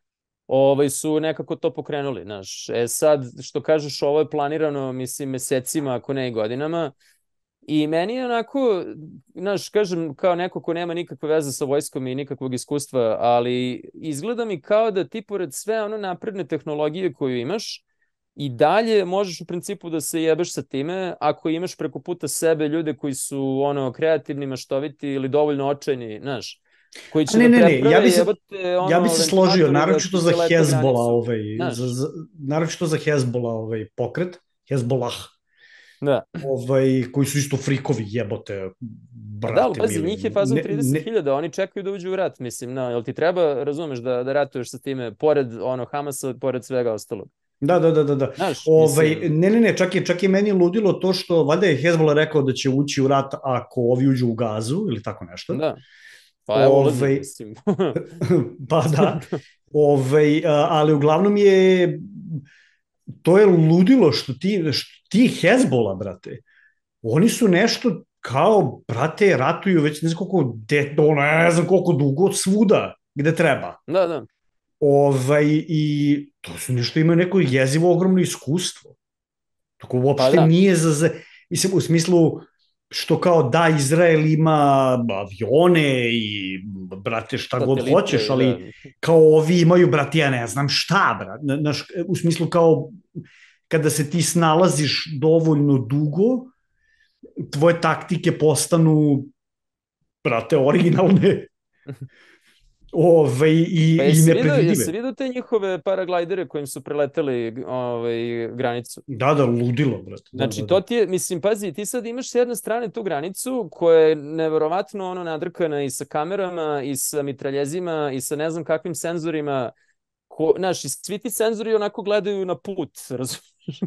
ovaj, su nekako to pokrenuli, znaš. E sad, što kažeš, ovo je planirano, mislim, mesecima, ako ne i godinama, i meni je onako, znaš, kažem, kao neko ko nema nikakve veze sa vojskom i nikakvog iskustva, ali izgleda mi kao da ti pored sve ono napredne tehnologije koju imaš, i dalje možeš u principu da se jebeš sa time ako imaš preko puta sebe ljude koji su ono kreativni, maštoviti ili dovoljno očajni, znaš, koji će ne, da ne, ne, preprave ja bi se, jebate ono ja bi se složio, ventilatori da naročito ti za prelete Hezbola, granicu, ovaj, znaš. za, za, naročito za Hezbola ovaj, pokret, Hezbolah, Da. ovaj, koji su isto frikovi, jebote, A da, ali brate pazi, mili. njih je fazom Ne, trideset hiljada, oni čekaju da uđu u rat, mislim, no, jel ti treba, razumeš, da, da ratuješ sa time, pored ono Hamasa, pored svega ostalog. Da, da, da, da, da. Znaš, Ovaj, mislim... ne, ne, ne, čak je, čak je meni ludilo to što, valjda je Hezbollah rekao da će ući u rat ako ovi uđu u Gazu ili tako nešto. Da, pa evo ulazi, Ovaj, mislim. pa da, ovaj, ali uglavnom je, to je ludilo što ti, što ti Hezbollah, brate, oni su nešto kao, brate, ratuju već ne znam koliko, de, ne znam koliko dugo, svuda gde treba. Da, da. Ovaj, i to su nešto, imaju neko jezivo ogromno iskustvo. Tako uopšte Pa da. nije za, za, mislim, u smislu što kao da Izrael ima avione i brate šta god Satelite, hoćeš, ali da. kao ovi imaju, brate, ja ne znam šta, brate, naš, u smislu kao kada se ti snalaziš dovoljno dugo, tvoje taktike postanu, brate, originalne. Ove, i, Pa i jesi vidio, nepredvidive. jesi vidio te njihove paraglidere kojim su preleteli ovaj, granicu? Da, da, ludilo, brate. Da, Znači, da, to da. ti je, mislim, pazi, ti sad imaš s jedne strane tu granicu koja je neverovatno ono nadrkana i sa kamerama, i sa mitraljezima, i sa ne znam kakvim senzorima. Ko, znaš, i svi ti senzori onako gledaju na put, razumiješ?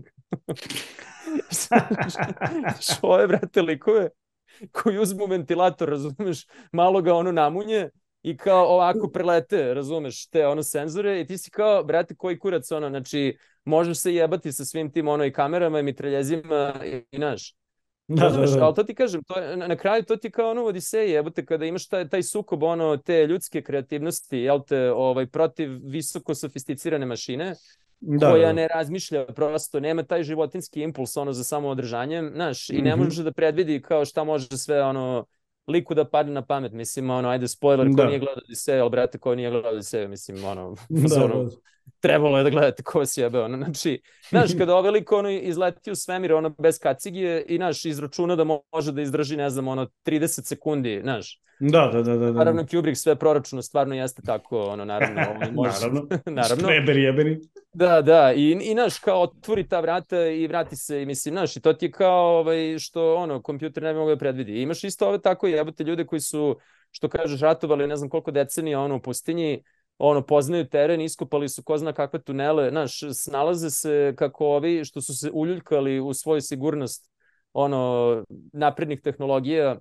Što je, brate, likove koji uzmu ventilator, razumeš, malo ga ono namunje i kao ovako prelete, razumeš, te ono senzore i ti si kao, brate, koji kurac, ono, znači, možeš se jebati sa svim tim ono i kamerama i mitraljezima i, i naš. Da, Razumeš, da, da. ali to ti kažem, to je, na, na kraju to ti kao ono Odiseji, jebote, kada imaš taj, taj sukob, ono, te ljudske kreativnosti, jel te, ovaj, protiv visoko sofisticirane mašine, Da, koja da. ne razmišlja, prosto nema taj životinski impuls ono za samoodržanjem, znaš, i ne Mhm. može da predvidi kao šta može sve ono liku da padne na pamet, mislim, ono, ajde, spoiler, ko Da. nije gledao Odiseja, ali brate, ko nije gledao Odiseja, mislim, ono, Da, ono, da. trebalo je da gledate ko vas jebe, ono, znači, znaš, kada ovaj lik, ono, izleti u svemir, ono, bez kacigije i, znaš, izračuna da može da izdrži, ne znam, ono, trideset sekundi, znaš, Da, da, da, da, da. naravno, Kubrick sve proračuno stvarno jeste tako, ono, naravno, ovaj, može, Naravno. naravno, Štreber jebeni. Da, da, i, i naš, kao otvori ta vrata i vrati se, i mislim, naš, i to ti je kao, ovaj, što, ono, kompjuter ne bi mogao da predvidi. I imaš isto ove tako jebote ljude koji su, što kažeš, ratovali ne znam koliko decenija, ono, u pustinji, ono, poznaju teren, iskopali su ko zna kakve tunele, znaš, snalaze se kako ovi što su se uljuljkali u svoju sigurnost, ono, naprednih tehnologija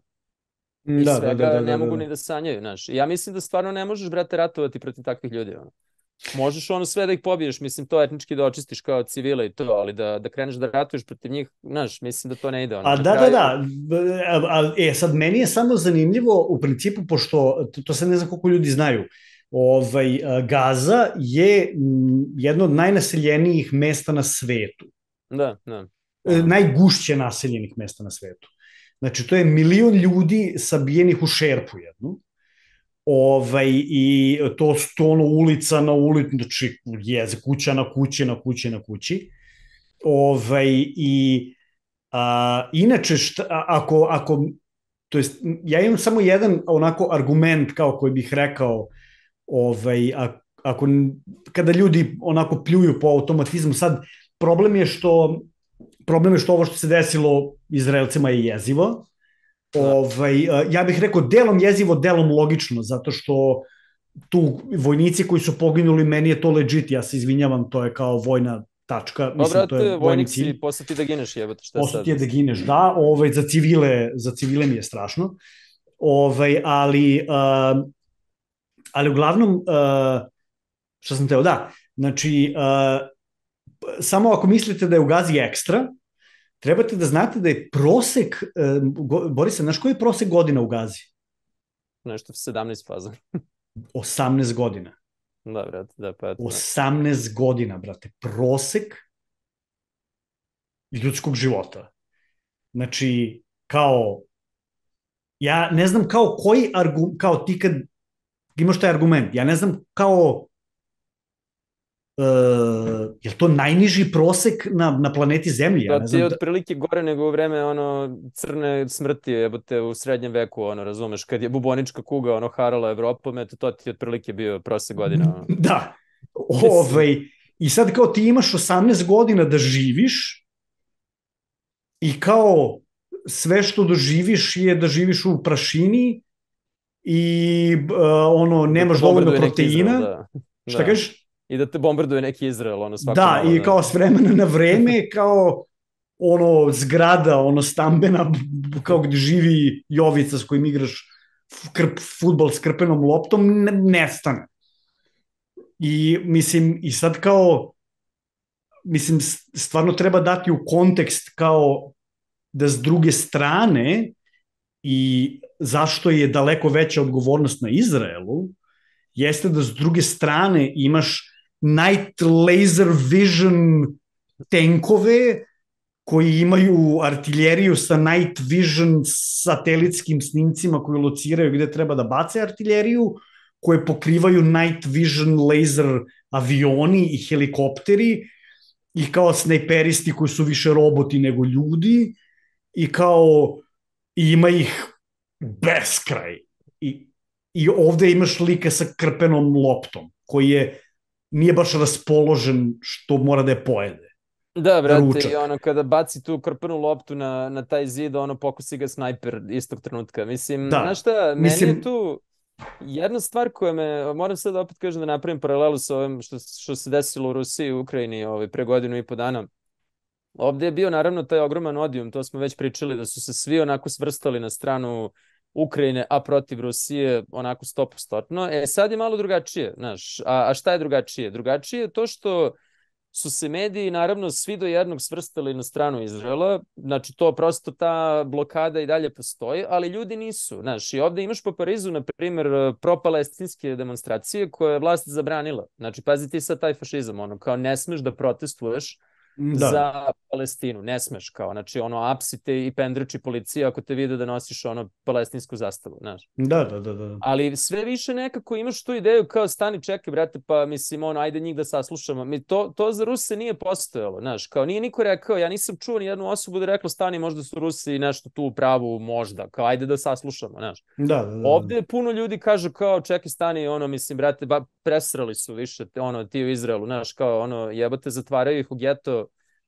i Da, da, svega, da, da, ne da, mogu da. ni da sanjaju, znaš. I ja mislim da stvarno ne možeš, brate, ratovati protiv takvih ljudi, ono. Možeš ono sve da ih pobiješ, mislim, to etnički da očistiš kao civile i to, ali da, da kreneš da ratuješ protiv njih, znaš, mislim da to ne ide. Ono, A na da, da, kraju... da. B- a- a- E, sad, meni je samo zanimljivo, u principu, pošto, to, to sad ne znam koliko ljudi znaju, ovaj, a, Gaza je m, jedno od najnaseljenijih mesta na svetu. Da, da. E, Ono. najgušće naseljenih mesta na svetu. Znači, to je milion ljudi sabijenih u šerpu jednu. Ovaj, i to su to ono ulica na ulici, znači jeze, kuća na kući, na kući, na kući. Ovaj, i a, inače, šta, a- ako, ako, to jest, ja imam samo jedan onako argument kao koji bih rekao, ovaj, a, ako, kada ljudi onako pljuju po automatizmu, sad problem je što problem je što ovo što se desilo Izraelcima je jezivo. Ovaj, ja bih rekao delom jezivo, delom logično, zato što tu vojnici koji su poginuli, meni je to legit, ja se izvinjavam, to je kao vojna tačka, Pa, mislim, to je brate, vojni vojnik cilj. si, posle ti da gineš, jebote, šta sad? Posle ti je da gineš, da, ovaj, za civile, za civile mi je strašno, ovaj, ali, uh, ali uglavnom, uh, šta sam teo, da, znači, uh, samo ako mislite da je u Gazi ekstra, trebate da znate da je prosek, uh, Borise, znaš koji je prosek godina u Gazi? Nešto sedamnaest faza. osamnaest godina. Da, brate, da, pa eto. osamnaest godina, brate, prosek ljudskog života. Znači, kao, ja ne znam kao koji argument, kao ti kad imaš taj argument, ja ne znam kao, uh, je li to najniži prosek na, na planeti Zemlji? Ja To ne ti je znam. Da... otprilike gore nego u vreme ono crne smrti, jebote, u srednjem veku, ono, razumeš, kad je bubonička kuga, ono, harala Evropom, eto, to ti je otprilike bio prosek godina, ono. Da. Mislim, Ovaj, I sad kao ti imaš osamnaest godina da živiš i kao sve što doživiš je da živiš u prašini i uh, ono, da te nemaš dovoljno bombarduje neki Izrael, proteina. da. Šta Da. kažeš? I da te bombarduje neki Izrael, ono, svako Da, malo, i da. kao s vremena na vreme, kao ono zgrada, ono stambena, b- kao gde živi Jovica s kojim igraš f- krp, futbol s krpenom loptom, ne, nestane. I mislim, i sad kao, mislim, s- stvarno treba dati u kontekst kao da s druge strane i zašto je daleko veća odgovornost na Izraelu, jeste da s druge strane imaš night laser vision tenkove koji imaju artiljeriju sa night vision satelitskim snimcima koji lociraju gde treba da bace artiljeriju, koje pokrivaju night vision laser avioni i helikopteri i kao snajperisti koji su više roboti nego ljudi i kao ima ih beskraj. I, i ovde imaš lika sa krpenom loptom koji je nije baš raspoložen što mora da je pojede. Da, brate, i Ručak. ono, kada baci tu krpenu loptu na, na taj zid, ono, pokusi ga snajper istog trenutka. Mislim, Da, znaš šta, meni mislim- je tu jedna stvar koja me, moram sad opet kažem da napravim paralelu sa ovim što, što se desilo u Rusiji i Ukrajini ovaj, pre godinu i po dana. Ovde je bio naravno taj ogroman odijum, to smo već pričali, da su se svi onako svrstali na stranu Ukrajine, a protiv Rusije onako sto posto. E, sad je malo drugačije, znaš, a, a šta je drugačije? Drugačije je to što su se mediji naravno svi do jednog svrstali na stranu Izraela, znači to prosto ta blokada i dalje postoji, ali ljudi nisu, znaš, i ovde imaš po Parizu, na primjer, propalestinske demonstracije koje je vlast zabranila, znači pazi ti sad taj fašizam, ono, kao ne smeš da protestuješ Da. za Palestinu, ne smeš, kao, znači ono, apsite i pendreči policija ako te vide da nosiš ono palestinsku zastavu, znaš. Da, da, da, da. Ali sve više nekako imaš tu ideju kao stani čekaj, brate, pa mislim, ono, ajde njih da saslušamo. Mi, to, to za Ruse nije postojalo, znaš, kao nije niko rekao, ja nisam čuo ni jednu osobu da je rekla stani, možda su Rusi nešto tu u pravu, možda, kao ajde da saslušamo, znaš. Da, da, da. Ovde puno ljudi kažu kao čekaj stani, ono, mislim, brate, ba, presrali su više, ono, ti u Izraelu, znaš, kao ono, jebate, zatvaraju ih u geto.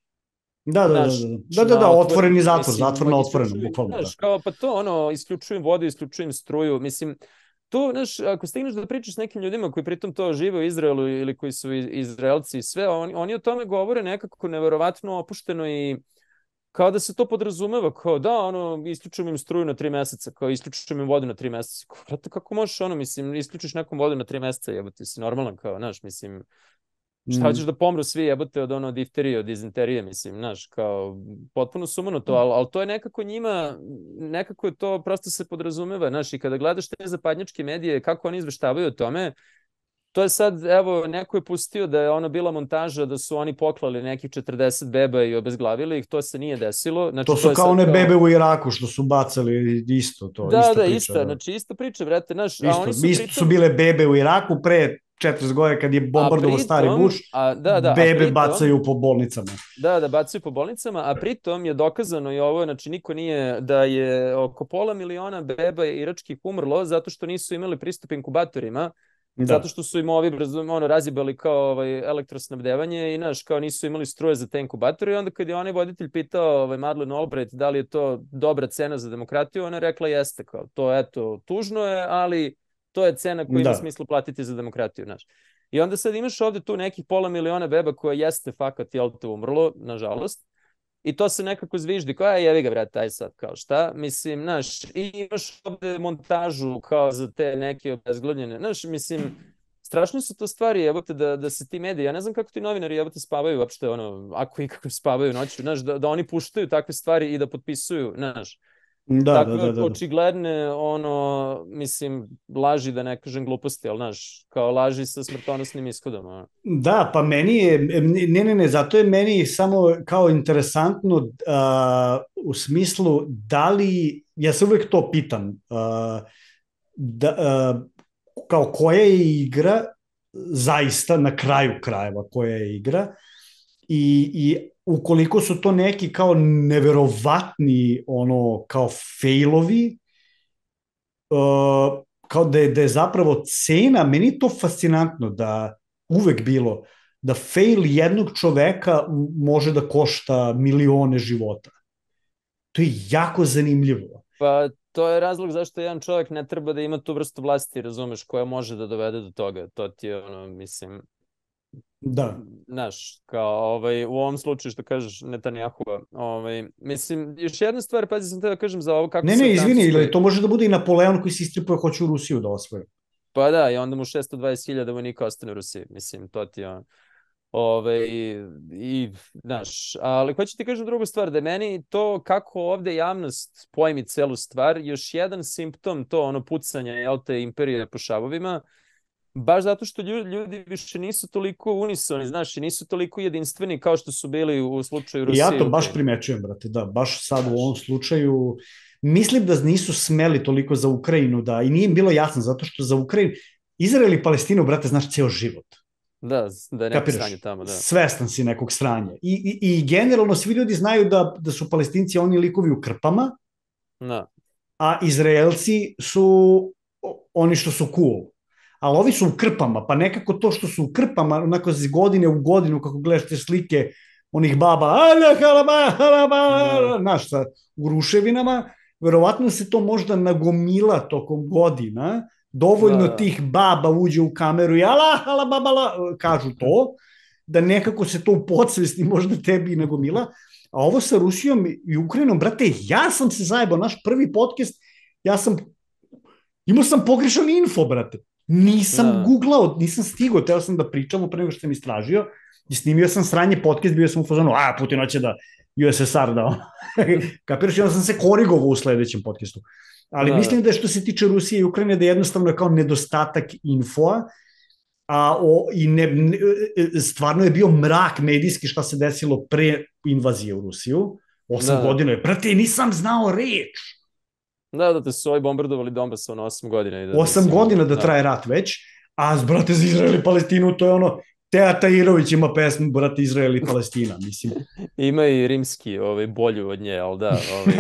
Da, da, da, Znaš, da, da, da, da, na otvoreni zatvor, mislim, zatvor na otvorenom, isključuju- bukvalno, da. Znaš, kao, pa to, ono, isključujem vodu, isključujem struju, mislim, to, znaš, ako stigneš da pričaš s nekim ljudima koji pritom to žive u Izraelu ili koji su iz- Izraelci i sve, oni, oni o tome govore nekako neverovatno opušteno i kao da se to podrazumeva, kao da, ono, isključujem im struju na tri meseca, kao isključujem im vodu na tri meseca. Kao, brate, kako možeš, ono, mislim, isključiš nekom vodu na tri meseca, jebote, si normalan, kao, znaš, mislim, šta Mm. hoćeš da pomru svi jebote od ono difterije, od dizenterije, mislim, znaš, kao potpuno sumano to, ali, ali to je nekako njima, nekako je to prosto se podrazumeva, znaš, i kada gledaš te zapadnjačke medije, kako oni izveštavaju o tome, to je sad, evo, neko je pustio da je ono bila montaža da su oni poklali nekih četrdeset beba i obezglavili ih, to se nije desilo. Znači, To su je kao sad one bebe u Iraku što su bacali isto to, Da, ista da, priča. ista, znači ista priča, brate, znaš, a Isto, oni su isto pritom... su bile bebe u Iraku pre četrdeset godina kad je bombardovao pritom- stari Bush, a, da, da, a bebe pritom- bacaju po bolnicama. Da, da bacaju po bolnicama, a pritom je dokazano i ovo, znači niko nije, da je oko pola miliona beba iračkih umrlo zato što nisu imali pristup inkubatorima, Da. zato što su im ovi ono, razjebali kao ovaj, elektrosnabdevanje i naš, kao nisu imali struje za te inkubatore i onda kad je onaj voditelj pitao ovaj, Madeleine Albright da li je to dobra cena za demokratiju, ona je rekla jeste, kao to eto, tužno je, ali to je cena koju ima Da. smisla platiti za demokratiju, znaš. I onda sad imaš ovde tu nekih pola miliona beba koje jeste fakat, jel te, umrlo, nažalost. I to se nekako zviždi, kao, aj, jevi ga, brate, aj sad, kao, šta? Mislim, znaš, i imaš ovde montažu kao za te neke obezglavljene, znaš, mislim, strašno su to stvari, evo te, da, da se ti mediji, ja ne znam kako ti novinari, evo te, spavaju uopšte, ono, ako i kako spavaju noću, znaš, da, da oni puštaju takve stvari i da potpisuju, znaš. Da, da, Takve da, da, da. očigledne, ono, mislim, laži, da ne kažem gluposti, ali, znaš, kao laži sa smrtonosnim ishodom. Ono. Da, pa meni je, ne, ne, ne, zato je meni samo kao interesantno uh, u smislu da li, ja se uvek to pitam, uh, da, uh, kao koja je igra zaista na kraju krajeva koja je igra i, i ukoliko su to neki kao neverovatni ono kao failovi, uh, kao da je, da je zapravo cena, meni je to fascinantno da uvek bilo, da fail jednog čoveka može da košta milione života. To je jako zanimljivo. Pa to je razlog zašto jedan čovjek ne treba da ima tu vrstu vlasti, razumeš, koja može da dovede do toga. To ti je, ono, mislim, Da. znaš, kao ovaj, u ovom slučaju što kažeš Netanjahua, ovaj, mislim, još jedna stvar, pazi sam te da kažem za ovo kako Ne, se ne, u izvini, Francuskoj... ili to može da bude i Napoleon koji se istripuje hoće u Rusiju da osvoje. Pa da, i onda mu šesto dvadeset hiljada vojnika ostane u Rusiji, mislim, to ti je ono. Ove, i, i, znaš, ali hoću ti kažem drugu stvar, da je meni to kako ovde javnost pojmi celu stvar, još jedan simptom, to ono pucanje, jel te, imperije po šavovima, baš zato što ljudi, ljudi više nisu toliko unisoni, znaš, i nisu toliko jedinstveni kao što su bili u slučaju Rusije. I ja to baš primećujem, brate, da, baš sad u ovom slučaju, mislim da nisu smeli toliko za Ukrajinu, da, i nije im bilo jasno, zato što za Ukrajinu, Izrael i Palestinu, brate, znaš ceo život. Da, da je neko Kapiraš? sranje tamo, da. Svestan si nekog sranja. I, i, i generalno svi ljudi znaju da, da su Palestinci oni likovi u krpama, Da. a Izraelci su oni što su cool. Ali ovi su u krpama, pa nekako to što su u krpama, onako iz godine u godinu, kako gledaš te slike onih baba, ala, halaba, halaba, znaš, sa, u ruševinama, verovatno se to možda nagomila tokom godina, dovoljno Da. tih baba uđe u kameru i ala, halaba, bala, kažu to, da nekako se to u podsvesti možda tebi nagomila, a ovo sa Rusijom i Ukrajinom, brate, ja sam se zajebao, naš prvi podcast, ja sam, imao sam pogrešan info, brate. Nisam Da. googlao, nisam stigao, teo sam da pričam pre nego što sam istražio i snimio sam sranje podcast, bio sam u fazonu, a Putin hoće da U S S R da kapiraš, i onda sam se korigovao u sledećem podcastu. Ali Da. mislim da je što se tiče Rusije i Ukrajine da je jednostavno je kao nedostatak infoa, a o, i ne, ne, stvarno je bio mrak medijski šta se desilo pre invazije u Rusiju. Osam Da, da. godina je, brate, nisam znao reč. Da, da te su ovi bombardovali Donbas ono osam godina. I da, Osam mislim, godina da traje rat već, a brate za Izrael i Palestinu to je ono, Teja Tahirović ima pesmu brate Izrael i Palestina, mislim. Ima i rimski ovaj, bolju od nje, ali da, ovaj,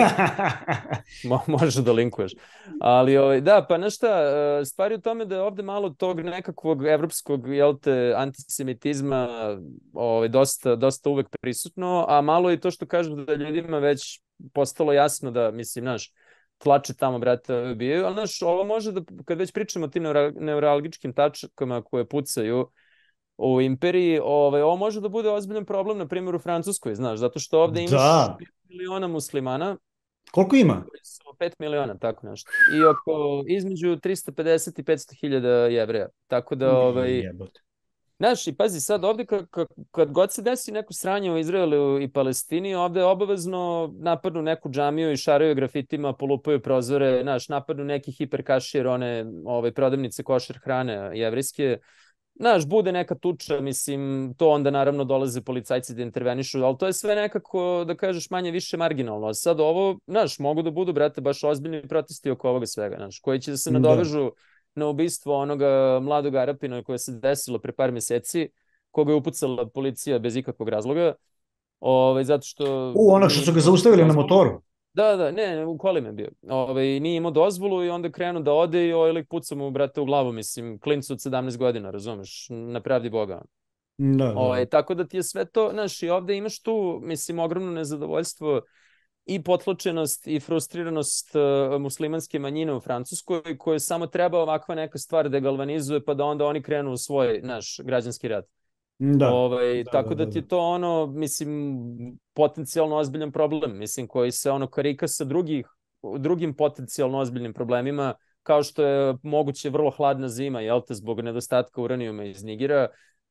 mo, možeš da linkuješ. Ali ovaj, da, pa znaš šta, stvar je u tome da je ovde malo tog nekakvog evropskog, jel te, antisemitizma ovaj, dosta, dosta uvek prisutno, a malo je to što kažu da ljudima već postalo jasno da, mislim, znaš, tlače tamo, brate, bijaju, ali znaš, ovo može da, kad već pričamo o tim neuralgičkim tačkama koje pucaju u imperiji, ovaj, ovo može da bude ozbiljan problem, na primjer, u Francuskoj, znaš, zato što ovde imaš Da. pet miliona muslimana. Koliko ima? pet miliona, tako nešto. I oko između trista pedeset i petsto hiljada jevreja. Tako da, ovaj, Jebote. znaš, i pazi, sad ovde kad, kad god se desi neko sranje u Izraelu i Palestini, ovde obavezno napadnu neku džamiju i šaraju grafitima, polupaju prozore, znaš, napadnu neki hiperkašir, one ovaj, prodavnice košer hrane jevrijske, znaš, bude neka tuča, mislim, to onda naravno dolaze policajci da intervenišu, ali to je sve nekako, da kažeš, manje više marginalno. A sad ovo, znaš, mogu da budu, brate, baš ozbiljni protesti oko ovoga svega, znaš, koji će da se nadovežu na ubistvo onoga mladog Arapina koje se desilo pre par meseci, koga je upucala policija bez ikakvog razloga, ovaj, zato što... U, ono što su ga zaustavili na motoru. Da, da, ne, u kolima je bio. Ove, nije imao dozvolu i onda krenu da ode i ovaj lik puca mu, brate, u glavu, mislim, klincu od sedamnaest godina, razumeš, na pravdi Boga. Da, da. Ove, tako da ti je sve to, znaš, i ovde imaš tu, mislim, ogromno nezadovoljstvo i potlačenost i frustriranost uh, muslimanske manjine u Francuskoj, koje samo treba ovakva neka stvar da galvanizuje, pa da onda oni krenu u svoj, naš, građanski rat. Da. Ovaj, Da, tako da, da ti je da. to ono, mislim, potencijalno ozbiljan problem, mislim, koji se ono karika sa drugih, drugim potencijalno ozbiljnim problemima, kao što je moguće vrlo hladna zima, jel te, zbog nedostatka uranijuma iz Nigira,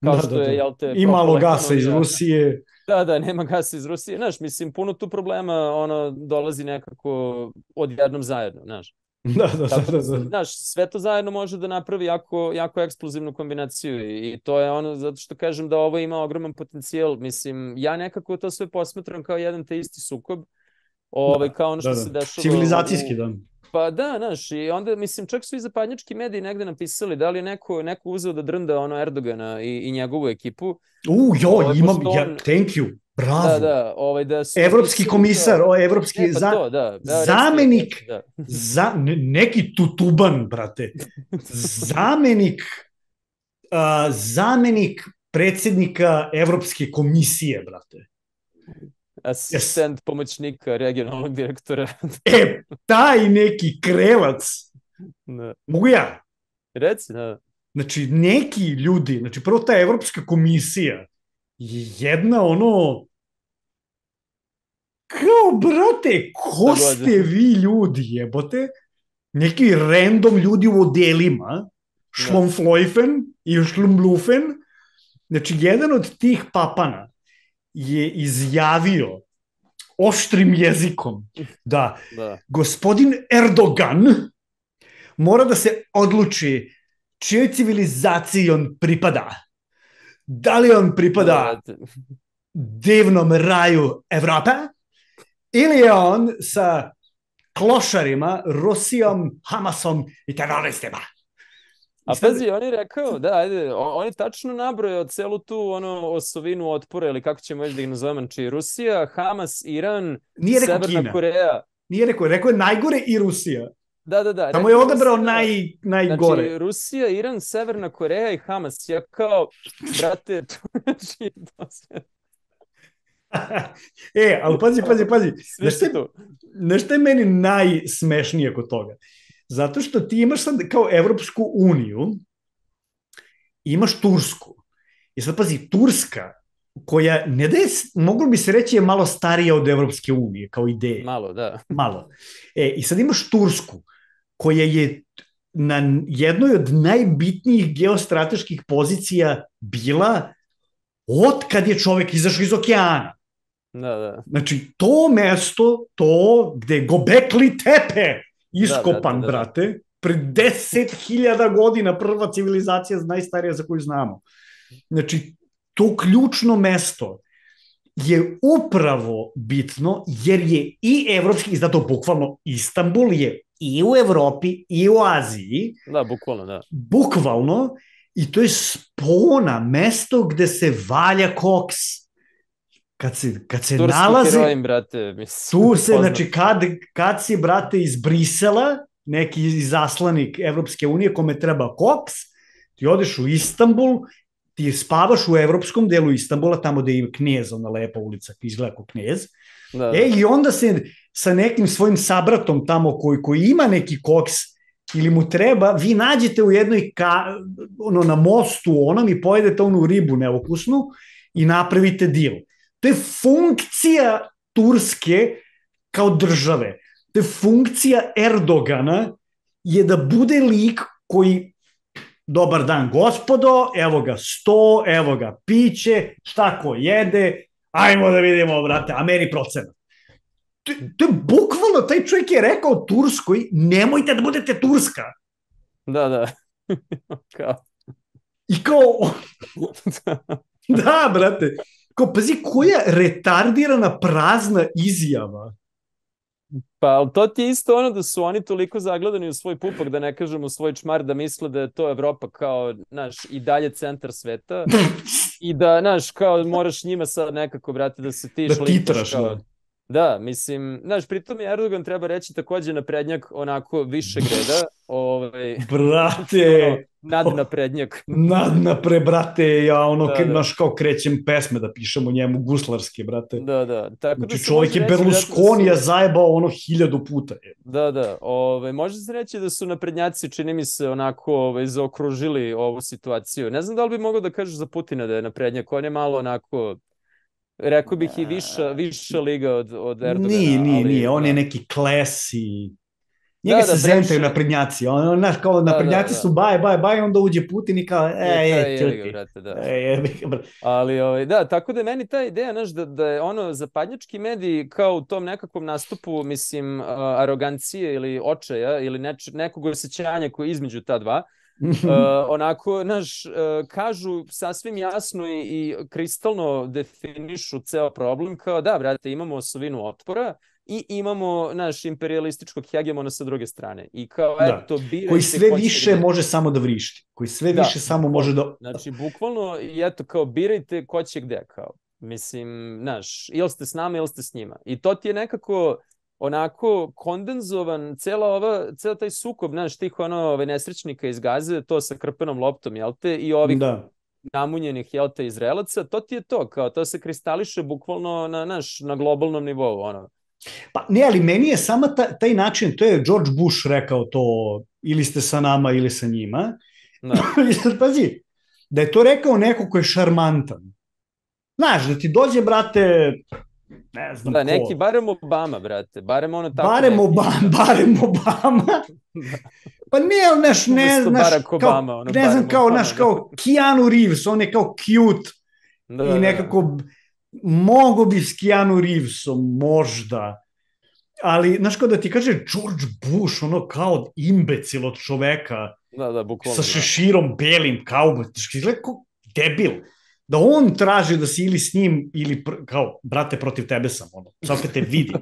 kao Da, što da, je, da. jel te, I malo gasa iz Rusije. Da, da, nema gasa iz Rusije. Znaš, mislim, puno tu problema ono, dolazi nekako odjednom zajedno, znaš. Da, da, Tako da, da, da. znaš, sve to zajedno može da napravi jako, jako eksplozivnu kombinaciju i, i to je ono, zato što kažem da ovo ima ogroman potencijal. Mislim, ja nekako to sve posmatram kao jedan te isti sukob, ovaj, Da, kao ono što da, se da. dešava Civilizacijski, u, da. Pa da, znaš, i onda, mislim, čak su i zapadnjački mediji negde napisali da li je neko, neko uzeo da drnda ono Erdogana i, i njegovu ekipu. U, jo, Ovaj, imam, pošto ja, on, thank you, bravo. da, da, ovaj, da su Evropski napisali komisar, kao, o, evropski, e, pa za, to, da, da, recite, zamenik, recite, da. za, ne- neki tutuban, brate, zamenik, a, zamenik predsjednika Evropske komisije, brate. Yes. Asistent pomoćnika regionalnog direktora. E, taj neki krevac, Da. mogu ja? Reci, da. Znači, neki ljudi, znači prvo ta Evropska komisija je jedna ono, kao, brate, ko Šta god. ste vi ljudi, jebote? Neki random ljudi u odelima, šlomflojfen i šlumlufen. Znači, jedan od tih papana je izjavio oštrim jezikom da, Da. gospodin Erdogan mora da se odluči čijoj civilizaciji on pripada. Da li on pripada Da, divnom raju Evrope ili je on sa klošarima, Rusijom, Hamasom i teroristima. A pazi, on je rekao, da, ajde, on, on je tačno nabrojao celu tu ono osovinu otpora, ili kako ćemo već da ih nazovemo, znači Rusija, Hamas, Iran, Nije rekao Severna Kina. Koreja. Nije rekao, rekao je najgore i Rusija. Da, da, da. Tamo je odabrao Rusija, naj, najgore. Znači, Rusija, Iran, Severna Koreja i Hamas. Ja kao, brate, znači, to sve... E, ali pazi, pazi, pazi. Svi Znaš šta, su tu. znaš šta je meni najsmešnije kod toga? Zato što ti imaš sad kao Evropsku uniju, imaš Tursku. I sad pazi, Turska, koja ne da je, moglo bi se reći je malo starija od Evropske unije, kao ideje. Malo, da. Malo. E, i sad imaš Tursku, koja je na jednoj od najbitnijih geostrateških pozicija bila od kad je čovek izašao iz okeana. Da, da. Znači, to mesto, to gde je Gobekli Tepe iskopan, da, da, da, da. brate, pre deset hiljada godina prva civilizacija najstarija za koju znamo. Znači, to ključno mesto je upravo bitno jer je i evropski, i zato bukvalno Istanbul je i u Evropi i u Aziji. Da, bukvalno, da. Bukvalno, i to je spona, mesto gde se valja koks. Kad se, kad se Turski nalaze... herojim, brate, mislim. Tu se, poznat. znači, kad, kad si, brate, iz Brisela, neki izaslanik Evropske unije kome treba koks, ti odeš u Istanbul, ti spavaš u evropskom delu Istanbula, tamo gde je knjez, ona lepa ulica, izgleda kao knjez. Da, da. E, i onda se sa nekim svojim sabratom tamo koji, koji ima neki koks ili mu treba, vi nađete u jednoj ka, ono, na mostu onom i pojedete onu ribu neukusnu i napravite deal. To je funkcija Turske kao države. To je funkcija Erdogana je da bude lik koji dobar dan gospodo, evo ga sto, evo ga piće, šta ko jede, ajmo da vidimo, brate, a meni procenat. To, to je bukvalno, taj čovjek je rekao Turskoj, nemojte da budete Turska. Da, da. Kao. I kao, da, brate, kao, pazi, koja retardirana prazna izjava. Pa, ali to ti je isto ono da su oni toliko zagledani u svoj pupak, da ne kažem u svoj čmar, da misle da je to Evropa kao, znaš, i dalje centar sveta i da, znaš, kao moraš njima sad nekako, brate, da se ti Da šlintaš titraš, kao... da. Da, mislim, znaš, pritom je Erdogan, treba reći, takođe naprednjak onako više greda, ovaj, Brate, ono, nadnaprednjak. nadnapre, brate, ja ono, Da, da, da. naš kao krećem pesme da pišemo njemu, guslarske, brate. Da, da. Tako da Znači, se čovjek može je reći, brate, Berlusconi da je su- zajebao ono hiljadu puta. Je. Da, da, ove, može se reći da su naprednjaci, čini mi se, onako ove, zaokružili ovu situaciju. Ne znam da li bi mogao da kažeš za Putina da je naprednjak, on je malo onako, rekao bih i viša, viša liga od, od Erdogana. Nije, nije, ali, nije, on da. je neki klesi, Njega Da, se da, zentaju previše. naprednjaci. On, znaš, kao Da, da, naprednjaci da. su baje, baje, baje, onda uđe Putin i kao, e, Je, je, kaj, jebi ga, ćuti. brate, da. E, jebi ga, brate. Ali, ovaj, da, tako da je meni ta ideja, znaš, da, da je ono, zapadnjački mediji kao u tom nekakvom nastupu, mislim, uh, arogancije ili očaja ili neč, nekog osjećanja koji je između ta dva, uh, onako, znaš, uh, kažu sasvim jasno i, i kristalno definišu ceo problem kao da, brate, imamo osovinu otpora i imamo naš imperialističkog hegemona sa druge strane. I kao, Da. eto, birajte Koji sve ko će više gde. može samo da vrišti. Koji sve Da, više samo bukvalno. može da... Znači, bukvalno, i eto, kao, birajte ko će gde, kao. Mislim, znaš, ili ste s nama, ili ste s njima. I to ti je nekako onako kondenzovan, cela ova, cela taj sukob, znaš, tih ono, ove nesrećnika iz Gaze, to sa krpenom loptom, jel te, i ovih Da. namunjenih, jel te, Izraelaca, to ti je to, kao, to se kristališe bukvalno na, naš, na globalnom nivou, ono. Pa ne, ali meni je samo ta, taj način, to je George Bush rekao to, ili ste sa nama ili sa njima. Da. I sad, pazi, da je to rekao neko ko je šarmantan. Znaš, da ti dođe, brate, ne znam Da, ko. neki, barem Obama, brate, barem ono tako Barem neki. Obama, barem Obama. Pa ne, ali naš, ne, Umesto naš, Barack kao, Obama, ono, ne znam, barem kao, Obama, naš, da. kao Keanu Reeves, on je kao cute Da, i da. nekako mogo bi s Keanu Reevesom, možda. Ali, znaš, kao da ti kaže George Bush, ono kao imbecil od čoveka, Da, da, bukvalno, sa da. šeširom belim, kao, izgleda kao debil. Da on traži da si ili s njim, ili pr, kao, brate, protiv tebe sam, ono, sad kad te vidim.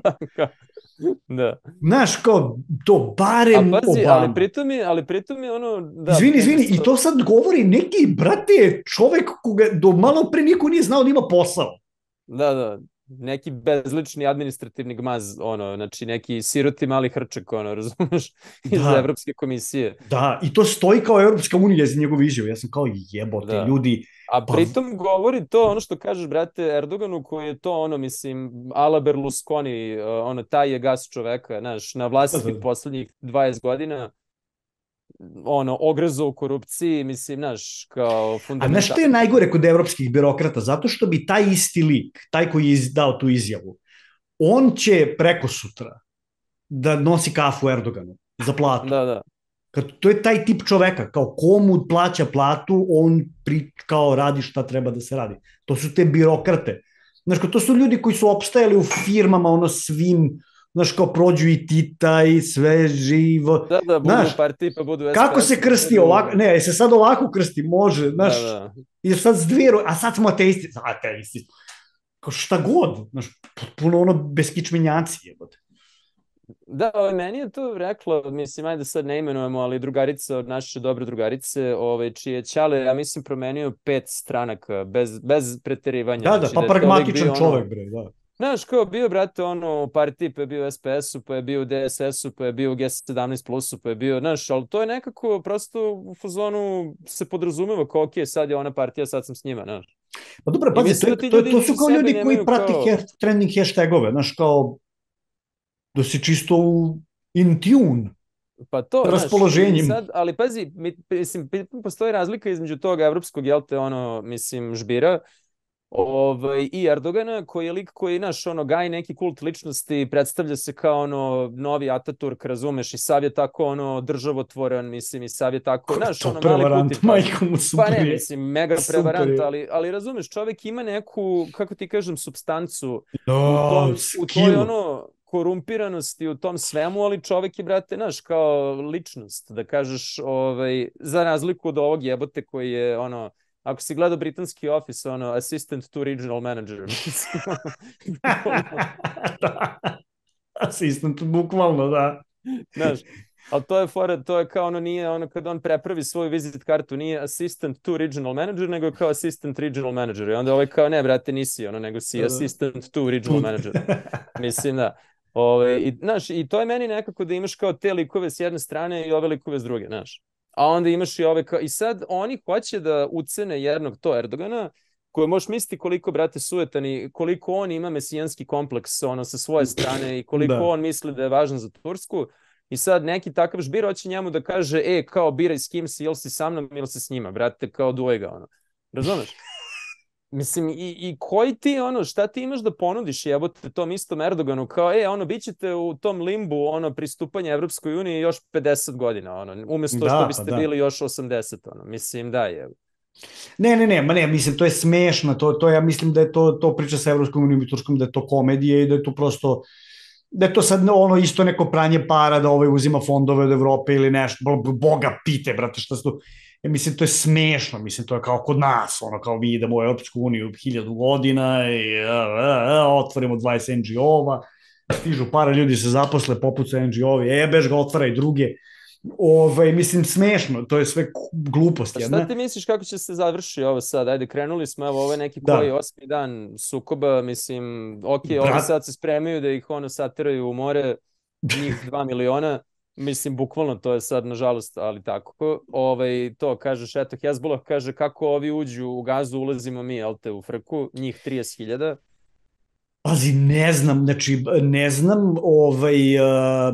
Da. Znaš, kao, to barem A pazi, Obama. ali pritom je, ali pritom je ono... Da, izvini, izvini, mesto... i to sad govori neki, brate, čovek koga do malo pre niko nije znao da ima posao. Da, da, neki bezlični administrativni gmaz, ono, znači neki siroti mali hrčak, ono, razumeš, iz Da. Evropske komisije. Da, i to stoji kao Evropska unija za njegovu izjavu. Ja sam kao jebote, Da. ljudi. A pritom govori to, ono što kažeš, brate, Erdoganu, koji je to, ono, mislim, ala Berlusconi, ono, taj je gas čoveka, znaš, na vlasti poslednjih dvadeset godina, ono, ogrezo u korupciji, mislim, znaš, kao fundamentalno. A znaš što je najgore kod evropskih birokrata? Zato što bi taj isti lik, taj koji je dao tu izjavu, on će preko sutra da nosi kafu Erdoganu za platu. Da, da. Kad, to je taj tip čoveka, kao komu plaća platu, on pri, kao radi šta treba da se radi. To su te birokrate. Znaš, kao, to su ljudi koji su opstajali u firmama, ono svim, znaš, kao prođu i Tita i sve živo. Da, da, budu znaš, u partiji pa budu S P S. Kako se krsti ovako? Ne, se sad ovako krsti, može, znaš, da, da. I sad s dvije, a sad smo ateisti. Ateisti. Kao šta god, znaš, puno ono beskičmenjaci jebote. Da, ovaj, meni je to rekla, mislim, ajde sad ne imenujemo, ali drugarica od naše dobre drugarice, ovaj, čije ćale, ja mislim, promenio pet stranaka, bez, bez preterivanja. Da, da, znači, pa da pragmatičan ono, čovek, bre, da. Znaš, kao bio, brate, ono, u partiji, pa je bio u S P S-u, pa je bio u D S S-u, pa je bio u G sedamnaest plusu, pa je bio, znaš, ali to je nekako prosto u fazonu se podrazumeva kao, ok, sad je ona partija, sad sam s njima, znaš. Pa dobro, pazi, to, to, to su kao ljudi koji prate kao... trending hashtagove, znaš, kao da si čisto u in tune. Pa to, raspoloženjem. Znaš, sad, ali pazi, mislim, postoji razlika između toga evropskog, jel te, ono, mislim, žbira, ovaj, i Erdogana, koji je lik koji, naš, ono, gaji neki kult ličnosti, predstavlja se kao, ono, novi Ataturk, razumeš, i sav je tako, ono, državotvoran, mislim, i sav je tako, naš, ono, mali puti. Majko mu super Pa ne, mislim, mega super prevarant, ali, ali razumeš, čovek ima neku, kako ti kažem, substancu no, u, tom, skill. u toj, ono, korumpiranosti u tom svemu, ali čovek je, brate, znaš, kao ličnost, da kažeš, ovaj, za razliku od ovog jebote koji je, ono, ako si gledao britanski Office, ono, assistant to regional manager, mislim, da. Assistant, bukvalno, da. Znaš, ali to je fora, to je kao ono, nije ono, kad on prepravi svoju visit kartu, nije assistant to regional manager, nego je kao assistant regional manager. I onda ovaj kao, ne, brate, nisi ono, nego si assistant to regional manager. Mislim, da. Ove, i, znaš, i to je meni nekako da imaš kao te likove s jedne strane i ove likove s druge, znaš. A onda imaš i ove kao, i sad oni hoće da ucene jednog to Erdogana, koje možeš misliti koliko, brate, sujetan i koliko on ima mesijanski kompleks ono, sa svoje strane i koliko da. on misli da je važan za Tursku. I sad neki takav žbir hoće njemu da kaže, e, kao biraj s kim si, ili si sa mnom ili si s njima, brate, kao duvaj ga, ono. Razumeš? Mislim, i, i koji ti, ono, šta ti imaš da ponudiš, jebote, tom istom Erdoganu, kao, e, ono, bit ćete u tom limbu, ono, pristupanje Evropskoj uniji još pedeset godina, ono, umjesto što Da, pa biste da. bili još osamdeset, ono, mislim, da je. Ne, ne, ne, ma ne, mislim, to je smešno, to, to ja mislim da je to, to priča sa Evropskom unijom i Turskom, da je to komedije i da je to prosto, da je to sad ono isto neko pranje para, da ovaj uzima fondove od Evrope ili nešto, boga pite, brate, šta su to, ja mislim, to je smešno, mislim, to je kao kod nas, ono, kao mi idemo u Evropsku uniju hiljadu godina i a, a, a, otvorimo dvadeset en dži ova, stižu para, ljudi se zaposle, popuca en dži ovi, e, bež ga otvara i druge, ovaj, mislim, smešno, to je sve glupost Pa jedna. šta ti misliš kako će se završi ovo sad? Ajde, krenuli smo, evo, ovo je neki Da. koji osmi dan sukoba, mislim, ok, Brat- ovi sad se spremaju da ih ono satiraju u more, njih dva miliona, mislim, bukvalno to je sad, nažalost, ali tako. Ovaj, to, kažeš, eto, Hezbollah kaže kako ovi uđu u Gazu, ulazimo mi, jel te, u frku, njih trideset hiljada. Pazi, ne znam, znači, ne znam, ovaj, a,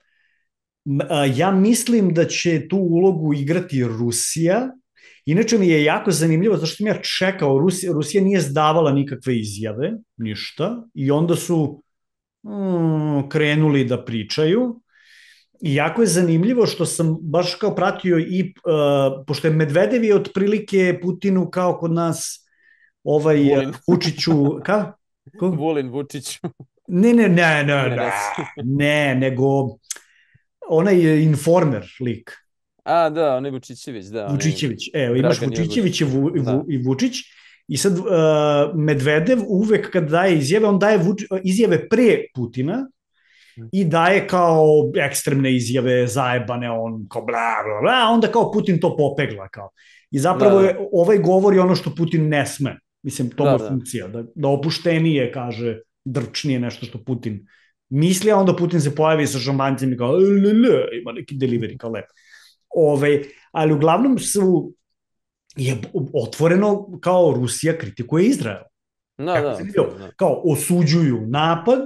m- a, ja mislim da će tu ulogu igrati Rusija. Inače mi je jako zanimljivo, zašto sam ja čekao, Rusija, Rusija nije zdavala nikakve izjave, ništa, i onda su mm, krenuli da pričaju. I jako je zanimljivo što sam baš kao pratio i, uh, pošto je Medvedev je otprilike Putinu kao kod nas ovaj Vulin. Vučiću, ka? Ko? Vulin, Vučić. Ne, ne, ne, ne, Ne, ne, ne. ne, nego onaj je informer lik, A, da, onaj Vučićević, da. onaj- Vučićević. Evo, imaš Dragan Vučićević i, Vu, i Da. Vu- i Vučić. I sad uh, Medvedev uvek kad daje izjave, on daje Vuč, izjave pre Putina i daje kao ekstremne izjave, zajebane, on kao bla, bla, bla, a onda kao Putin to popegla kao. I zapravo Da, da. je, ovaj govori ono što Putin ne sme. Mislim, to mu Da, je da. funkcija, da, da opuštenije kaže, drčnije nešto što Putin misli, a onda Putin se pojavi sa šampanjcem i kao, l, l, ima neki delivery, kao lep. Ove, ali uglavnom su je otvoreno kao Rusija kritikuje Izrael. Da, Kako da, se vidio? da. Kao osuđuju napad,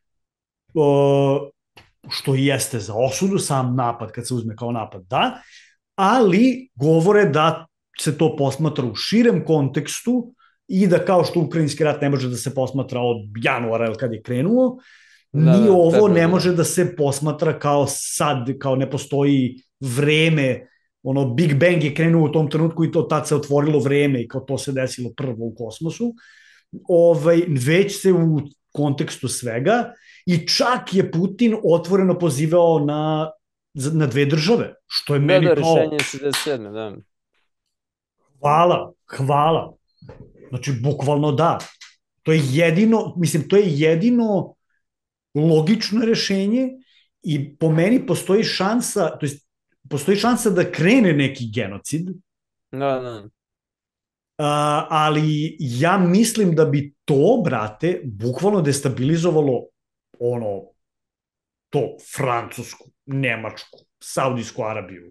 o, što i jeste za osudu, sam napad kad se uzme kao napad, da, ali govore da se to posmatra u širem kontekstu i da kao što ukrajinski rat ne može da se posmatra od januara ili kad je krenuo, Da, ni da, ovo tako ne da. može da se posmatra kao sad, kao ne postoji vreme, ono Big Bang je krenuo u tom trenutku i to tad se otvorilo vreme i kao to se desilo prvo u kosmosu, ovaj, već se u kontekstu svega i čak je Putin otvoreno pozivao na, na dve države, što je Da, meni da, kao rešenje šezdeset sedme, da. hvala, hvala. Znači, bukvalno da. To je jedino, mislim, to je jedino logično rešenje i po meni postoji šansa, to jest postoji šansa da krene neki genocid, Da, da. a, ali ja mislim da bi to, brate, bukvalno destabilizovalo ono, to Francusku, Nemačku, Saudijsku Arabiju,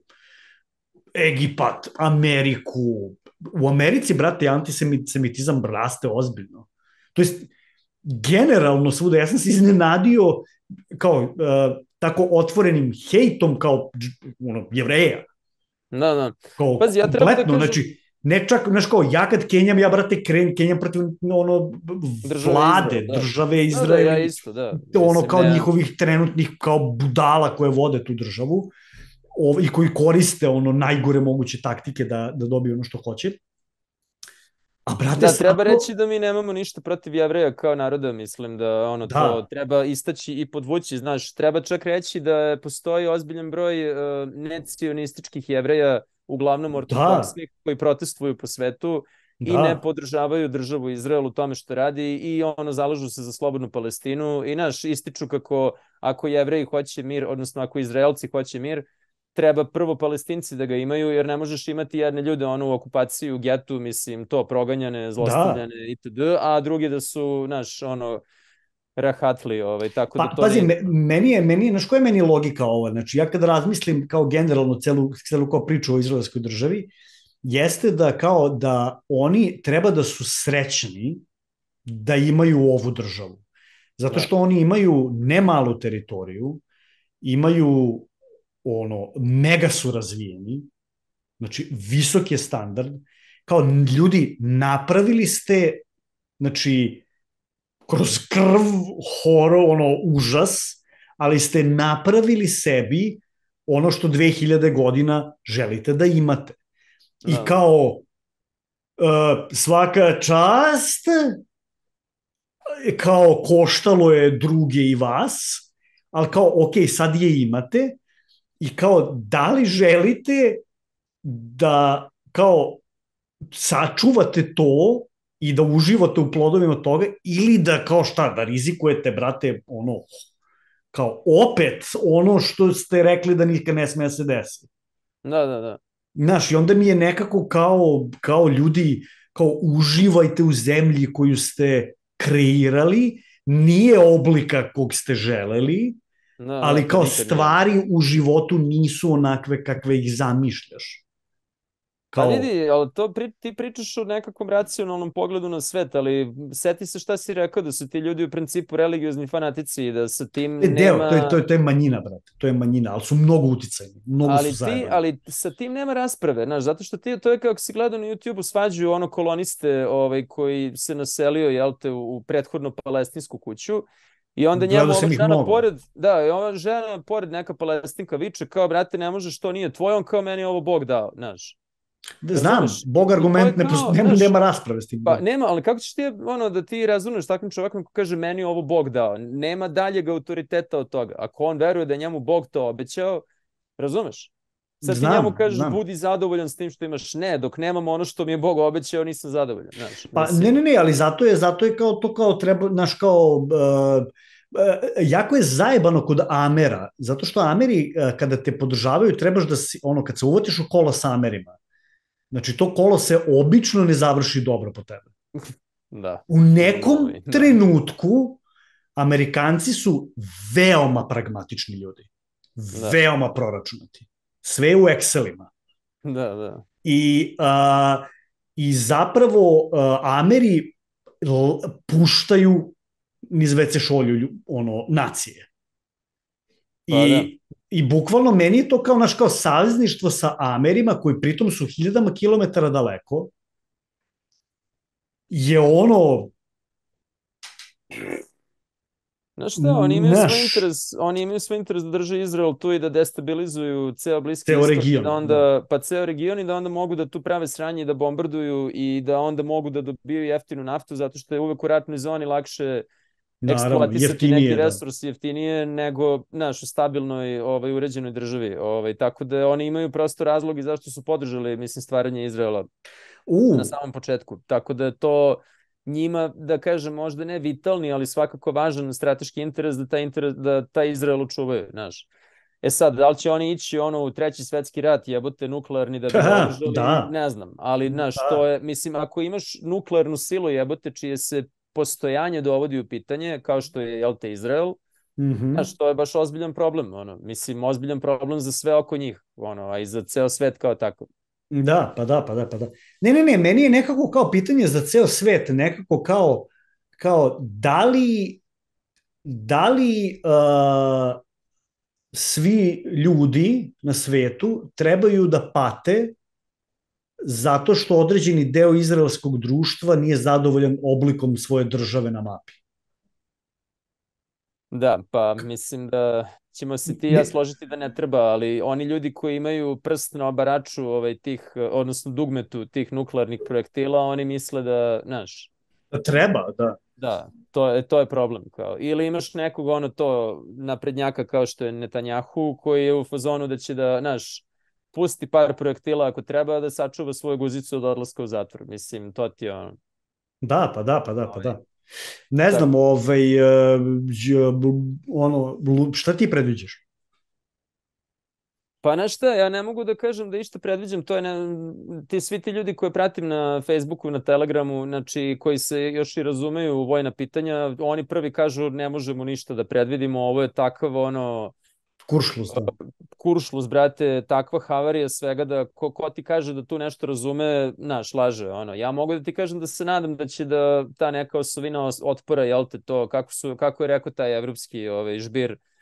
Egipat, Ameriku. U Americi, brate, antisemitizam raste ozbiljno. To jest, generalno svuda, ja sam se iznenadio kao uh, tako otvorenim hejtom kao ono, jevreja. Da, da. Kao Pazi, ja treba da kompletno, kažem- znači, ne čak, znaš kao, ja kad Kenjam, ja, brate, kren, Kenjam protiv ono, Države vlade, Izrael, da. države Da, da, Izraela, ja isto, da. ono Mislim, kao ne- njihovih trenutnih kao budala koje vode tu državu ov, i koji koriste ono najgore moguće taktike da, da dobiju ono što hoće. A brate, Da, treba svako- reći da mi nemamo ništa protiv Jevreja kao naroda, mislim da ono Da. to treba istaći i podvući, znaš, treba čak reći da postoji ozbiljan broj uh, necionističkih Jevreja, uglavnom ortodoksnih, koji protestuju po svetu i Da. ne podržavaju državu Izrael u tome što radi i ono zalažu se za slobodnu Palestinu i naš ističu kako ako Jevreji hoće mir, odnosno ako Izraelci hoće mir, treba prvo Palestinci da ga imaju, jer ne možeš imati jedne ljude ono u okupaciji, u getu, mislim, to proganjane, zlostavljane itd., a drugi da su, naš, ono, rahatli, ovaj, tako da Pa, to pazi, ne... me, meni je, meni je, znaš koja je meni logika ovo? Znači, ja kada razmislim kao generalno celu, celu kao priču o izraelskoj državi, jeste da kao da oni treba da su srećni da imaju ovu državu. Zato što oni imaju nemalu teritoriju, imaju ono, mega su razvijeni, znači visok je standard, kao ljudi, napravili ste, znači, kroz krv, horor, ono, užas, ali ste napravili sebi ono što dve hiljade godina želite da imate. I Da, da. kao uh, svaka čast, kao koštalo je druge i vas, ali kao, ok, sad je imate i kao, da li želite da kao sačuvate to i da uživate u plodovima toga ili da kao šta, da rizikujete, brate, ono, kao opet ono što ste rekli da nikad ne sme da se desi. Da, da, da. Znaš, i onda mi je nekako kao, kao ljudi, kao uživajte u zemlji koju ste kreirali, nije oblika kog ste želeli, Da, ali da, kao nikad nije. stvari u životu nisu onakve kakve ih zamišljaš. Pa Kao, vidi, ali to pri, ti pričaš o nekakvom racionalnom pogledu na svet, ali seti se šta si rekao, da su ti ljudi u principu religiozni fanatici i da sa tim e, deo, nema... to je, to, je, to je manjina, brate, to je manjina, ali su mnogo uticajni, mnogo su Ali ti, zajebani. ali sa tim nema rasprave, znaš, zato što ti, to je kao ako si gledao na YouTube-u, svađuju ono koloniste ovaj, koji se naselio, jel te, u, u prethodno palestinsku kuću i onda njemu Gledao sam ova ih žena mnogo. pored, da, i ova žena pored neka palestinka viče kao, brate, ne možeš, to nije tvoje, on kao meni je ovo Bog dao, znaš. Znam, Razumeš? Bog I to argument, je ne, kao, nema, znaš, nema rasprave s tim. Pa Da. nema, ali kako ćeš ti, ono, da ti razumeš takvim čovjekom ko kaže meni je ovo Bog dao? Nema daljeg autoriteta od toga. Ako on veruje da je njemu Bog to obećao, razumeš? Sad ti Znam, njemu kažeš znam. budi zadovoljan s tim što imaš. Ne, dok nemam ono što mi je Bog obećao, nisam zadovoljan. Znaš, Pa mislim, ne, ne, ne, ali zato je, zato je kao to kao treba, znaš, kao, uh, uh, jako je zajebano kod Amera, zato što Ameri, uh, kada te podržavaju, trebaš da si, ono, kad se uvotiš u kola sa Amerima, znači to kolo se obično ne završi dobro po tebe. da. U nekom Ovaj, da. trenutku Amerikanci su veoma pragmatični ljudi, Da. veoma proračunati, sve u Excelima. Da, da. I, uh, i zapravo uh, Ameri l- puštaju niz ve ce šolju ono, nacije. Pa da. I, I bukvalno meni je to kao naš kao savezništvo sa Amerima, koji pritom su hiljadama kilometara daleko, je ono, Znaš šta, oni imaju naš, svoj interes, oni imaju svoj interes da drže Izrael tu i da destabilizuju ceo Bliski ceo istok i region, da onda, pa ceo region i da onda mogu da tu prave sranje i da bombarduju i da onda mogu da dobiju jeftinu naftu zato što je uvek u ratnoj zoni lakše naravno, eksploatisati jeftinije, neki da. resurs jeftinije nego, znaš, u stabilnoj, ovaj, uređenoj državi. Ovaj, tako da oni imaju prosto razlog i zašto su podržali, mislim, stvaranje Izraela U, na samom početku. Tako da je to njima, da kažem, možda ne vitalni, ali svakako važan strateški interes da taj, interes, da taj Izrael očuvaju, znaš. E sad, da li će oni ići ono u treći svetski rat, jebote nuklearni da bi ga održali, da. ne znam. Ali, znaš, Da. to je, mislim, ako imaš nuklearnu silu, jebote, čije se postojanje dovodi u pitanje, kao što je, jel te, Izrael, Mhm. znaš, to je baš ozbiljan problem, ono. Mislim, ozbiljan problem za sve oko njih, ono, a i za ceo svet kao tako. Da, pa da, pa da, pa da. Ne, ne, ne, meni je nekako kao pitanje za ceo svet, nekako kao, kao da li, da li uh, svi ljudi na svetu trebaju da pate zato što određeni deo izraelskog društva nije zadovoljan oblikom svoje države na mapi. Da, pa mislim da ćemo se ti i Ne- ja složiti da ne treba, ali oni ljudi koji imaju prst na obaraču ovaj, tih, odnosno dugmetu tih nuklearnih projektila, oni misle da, znaš, Treba, da. da, to je, to je problem. Kao. Ili imaš nekog ono to naprednjaka kao što je Netanjahu, koji je u fazonu da će da, znaš, pusti par projektila ako treba da sačuva svoju guzicu od odlaska u zatvor. Mislim, to ti je ono. Da, pa da, pa da, pa Ovaj, da. Ne znam, tako. ovaj, uh, ž- b- ono, blu- šta ti predviđaš? Pa znaš šta, ja ne mogu da kažem da išta predviđam, to je ne, ti svi ti ljudi koje pratim na Facebooku, na Telegramu, znači koji se još i razumeju u vojna pitanja, oni prvi kažu ne možemo ništa da predvidimo, ovo je takav ono Kuršlus, da. kuršlus, brate, takva havarija svega da ko, ko ti kaže da tu nešto razume, znaš, laže, ono. Ja mogu da ti kažem da se nadam da će da ta neka osovina os- otpora, jel te to, kako, su, kako je rekao taj evropski ovaj, žbir,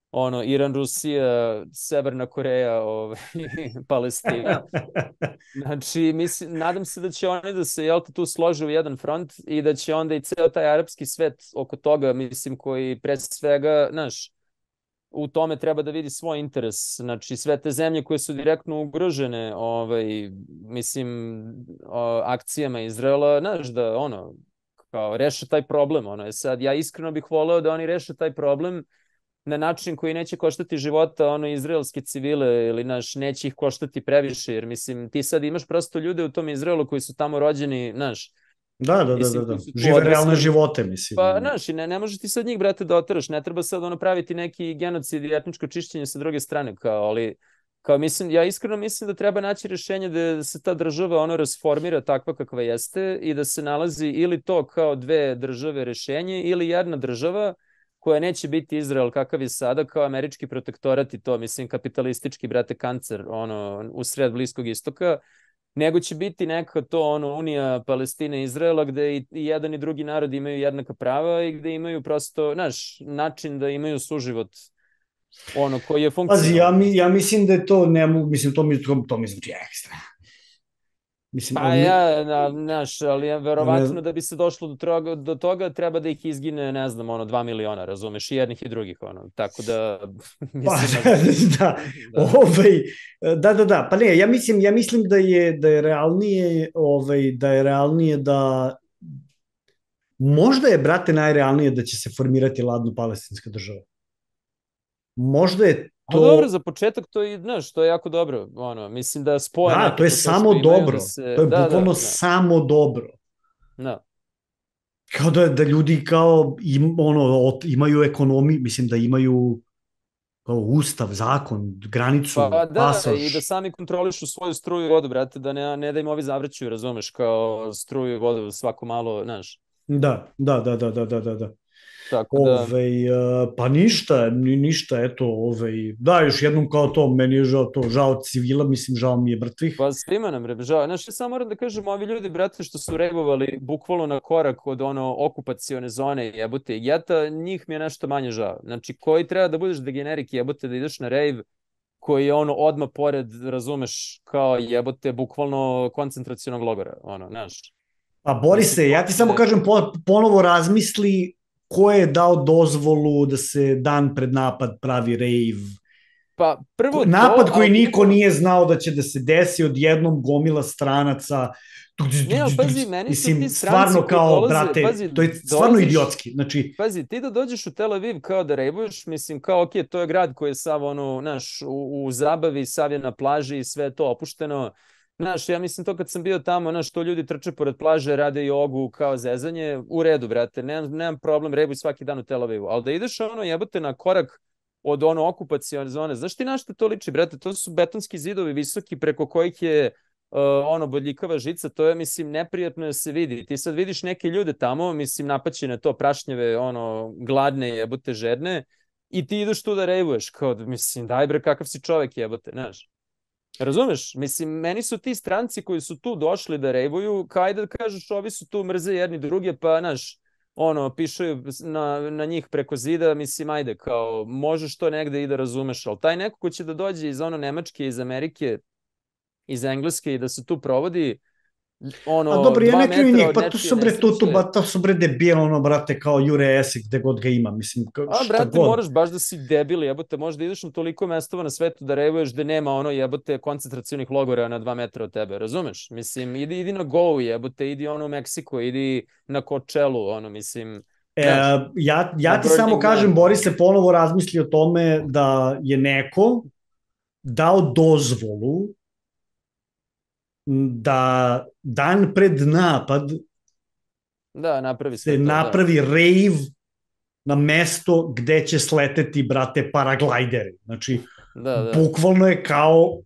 ono, Iran, Rusija, Severna Koreja, ovaj, Palestina. Znači, mislim, nadam se da će oni da se, jel te, tu slože u jedan front i da će onda i ceo taj arapski svet oko toga, mislim, koji pre svega, znaš, u tome treba da vidi svoj interes. Znači, sve te zemlje koje su direktno ugrožene, ovaj, mislim, o, akcijama Izraela, znaš, da, ono, kao, reše taj problem. Ono je sad, ja iskreno bih voleo da oni reše taj problem na način koji neće koštati života ono izraelske civile ili naš neće ih koštati previše, jer mislim ti sad imaš prosto ljude u tom Izraelu koji su tamo rođeni, znaš. Da, da, mislim, da, da, da. Žive realne živote, mislim. Pa, znaš, i ne, ne možeš ti sad njih, brate, da oteraš, ne treba sad ono praviti neki genocid i etničko čišćenje sa druge strane, kao, ali kao mislim, ja iskreno mislim da treba naći rješenje da se ta država ono rasformira takva kakva jeste i da se nalazi ili to kao dve države rješenje ili jedna država koja neće biti Izrael kakav je sada, kao američki protektorat i to, mislim, kapitalistički, brate, kancer, ono, u sred Bliskog istoka, nego će biti neka to, ono, unija Palestine i Izraela, gde i, i jedan i drugi narod imaju jednaka prava i gde imaju prosto, znaš, način da imaju suživot, ono, koji je funkcionalno. Pazi, ja, mi, ja mislim da je to, ne mogu, mislim, to mi, to, to mi zvuči ekstra. Mislim, pa ali, ja, na, naš, ali ja, verovatno ne, da bi se došlo do toga, do toga treba da ih izgine, ne znam, ono, dva miliona, razumeš, i jednih i drugih, ono, tako da, mislim... Pa, da, da, ovaj, da, da, da, pa ne, ja mislim, ja mislim da je, da je realnije, ovaj, da je realnije da, možda je, brate, najrealnije da će se formirati ladno-palestinska država. Možda je to... A dobro, za početak to je, znaš, to je jako dobro, ono, mislim da spoje... Da, to je samo dobro, da se... to je da, bukvalno da, da. samo dobro. Da. Kao da, da ljudi kao im, ono, imaju ekonomiju, mislim da imaju kao ustav, zakon, granicu, pa, da, pasoš. I da sami kontrolišu svoju struju i vodu, brate, da ne, ne da im ovi zavrećuju, razumeš, kao struju i vodu svako malo, znaš. Da, da, da, da, da, da, da. Tako da... Ove, pa ništa, ni, ništa, eto, ove, da, još jednom kao to, meni je žao to, žao civila, mislim, žao mi je mrtvih. Pa svima nam je žao. Znaš, ja samo moram da kažem, ovi ljudi, brate, što su rebovali bukvalno na korak od ono okupacione zone jebote i geta, njih mi je nešto manje žao. Znači, koji treba da budeš degenerik jebote, da ideš na rejv, koji je ono odmah pored, razumeš, kao jebote, bukvalno koncentracionog logora, ono, znaš. Pa bori se, ja ti samo kažem, ponovo razmisli ko je dao dozvolu da se dan pred napad pravi rejv. Pa prvo napad to, koji ali... niko nije znao da će da se desi, odjednom gomila stranaca. Ne, ali pazi, meni su Mislim, ti stranci stvarno kao, dolaze, brate, pazi, to je stvarno dolaziš, idiotski. Znači... Pazi, ti da dođeš u Tel Aviv kao da rejvuješ, mislim, kao, ok, to je grad koji je sav, ono, znaš, u, u zabavi, sav je na plaži i sve je to opušteno. Znaš, ja mislim to kad sam bio tamo, znaš, to ljudi trče pored plaže, rade jogu kao zezanje, u redu, brate, nemam, nemam problem, rebuj svaki dan u Tel Avivu, ali da ideš ono, jebote, na korak od ono okupacione zone, znaš ti na što to liči, brate, to su betonski zidovi visoki preko kojih je uh, ono, bodljikava žica, to je, mislim, neprijatno da se vidi, ti sad vidiš neke ljude tamo, mislim, napaćene to, prašnjeve, ono, gladne, jebote, žedne, i ti ideš tu da rejvuješ, kao, mislim, daj bre, kakav si čovek, jebote, znaš. Razumeš? Mislim, meni su ti stranci koji su tu došli da rejvuju, kaj da kažeš, ovi su tu mrze jedni druge, pa, znaš, ono, pišaju na, na njih preko zida, mislim, ajde, kao, možeš to negde i da razumeš, ali taj neko ko će da dođe iz ono Nemačke, iz Amerike, iz Engleske i da se tu provodi, ono, a dobro, ja neki od njih, pa to to su bre, to, to, to su bre debil, ono, brate, kao Jure Esek, gde god ga ima, mislim, šta god. A, brate, god. Moraš baš da si debil, jebote, možda ideš na toliko mestova na svetu da rejvuješ da nema, ono, jebote, koncentracionih logora na dva metra od tebe, razumeš? Mislim, idi, idi na Go, jebote, idi ono u Meksiko, idi na Coachellu, ono, mislim... E, ja, ja ti samo kažem, Boris se ponovo razmisli o tome da je neko dao dozvolu da dan pred napad da, napravi se to, napravi da. Rejv na mesto gde će sleteti, brate, paraglajderi. Znači, da, da. bukvalno je kao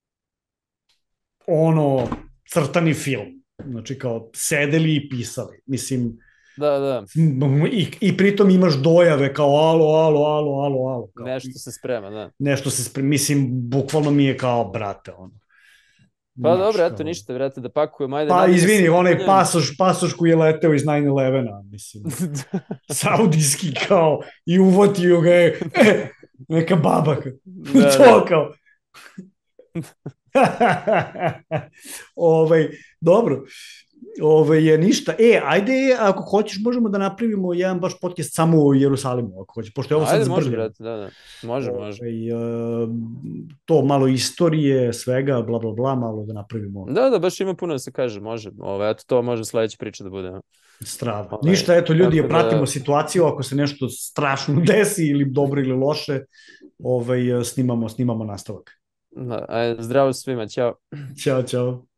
ono, crtani film. Znači, kao sedeli i pisali. Mislim, da, da. I, i pritom imaš dojave kao alo, alo, alo, alo, alo. Kao, nešto se sprema, da. Nešto se sprema, mislim, bukvalno mi je kao, brate, ono. Pa dobro, eto ništa, vrate, da pakujemo. Ajde, pa izvini, onaj pasoš, pasoš koji je leteo iz nine eleven, mislim. Saudijski kao, i uvotio ga je, e, Neka baba. Da, To da. kao. ovaj, dobro. Ove, je ništa. E, ajde, ako hoćeš, možemo da napravimo jedan baš podcast samo u Jerusalimu, ako hoćeš, pošto je ovo sad Ajde, može, zbrljeno. brate, da, da. Može, može. Ove, to malo istorije, svega, bla, bla, bla, malo da napravimo. Da, da, baš ima puno da se kaže, može. Ove, eto, to može sledeća priča da bude. Strava. Ove, Ništa, eto, ljudi, je tako pratimo da- situaciju, ako se nešto strašno desi, ili dobro ili loše, ovaj, snimamo, snimamo nastavak. Da, ajde, zdravo svima, ćao. Ćao, čao.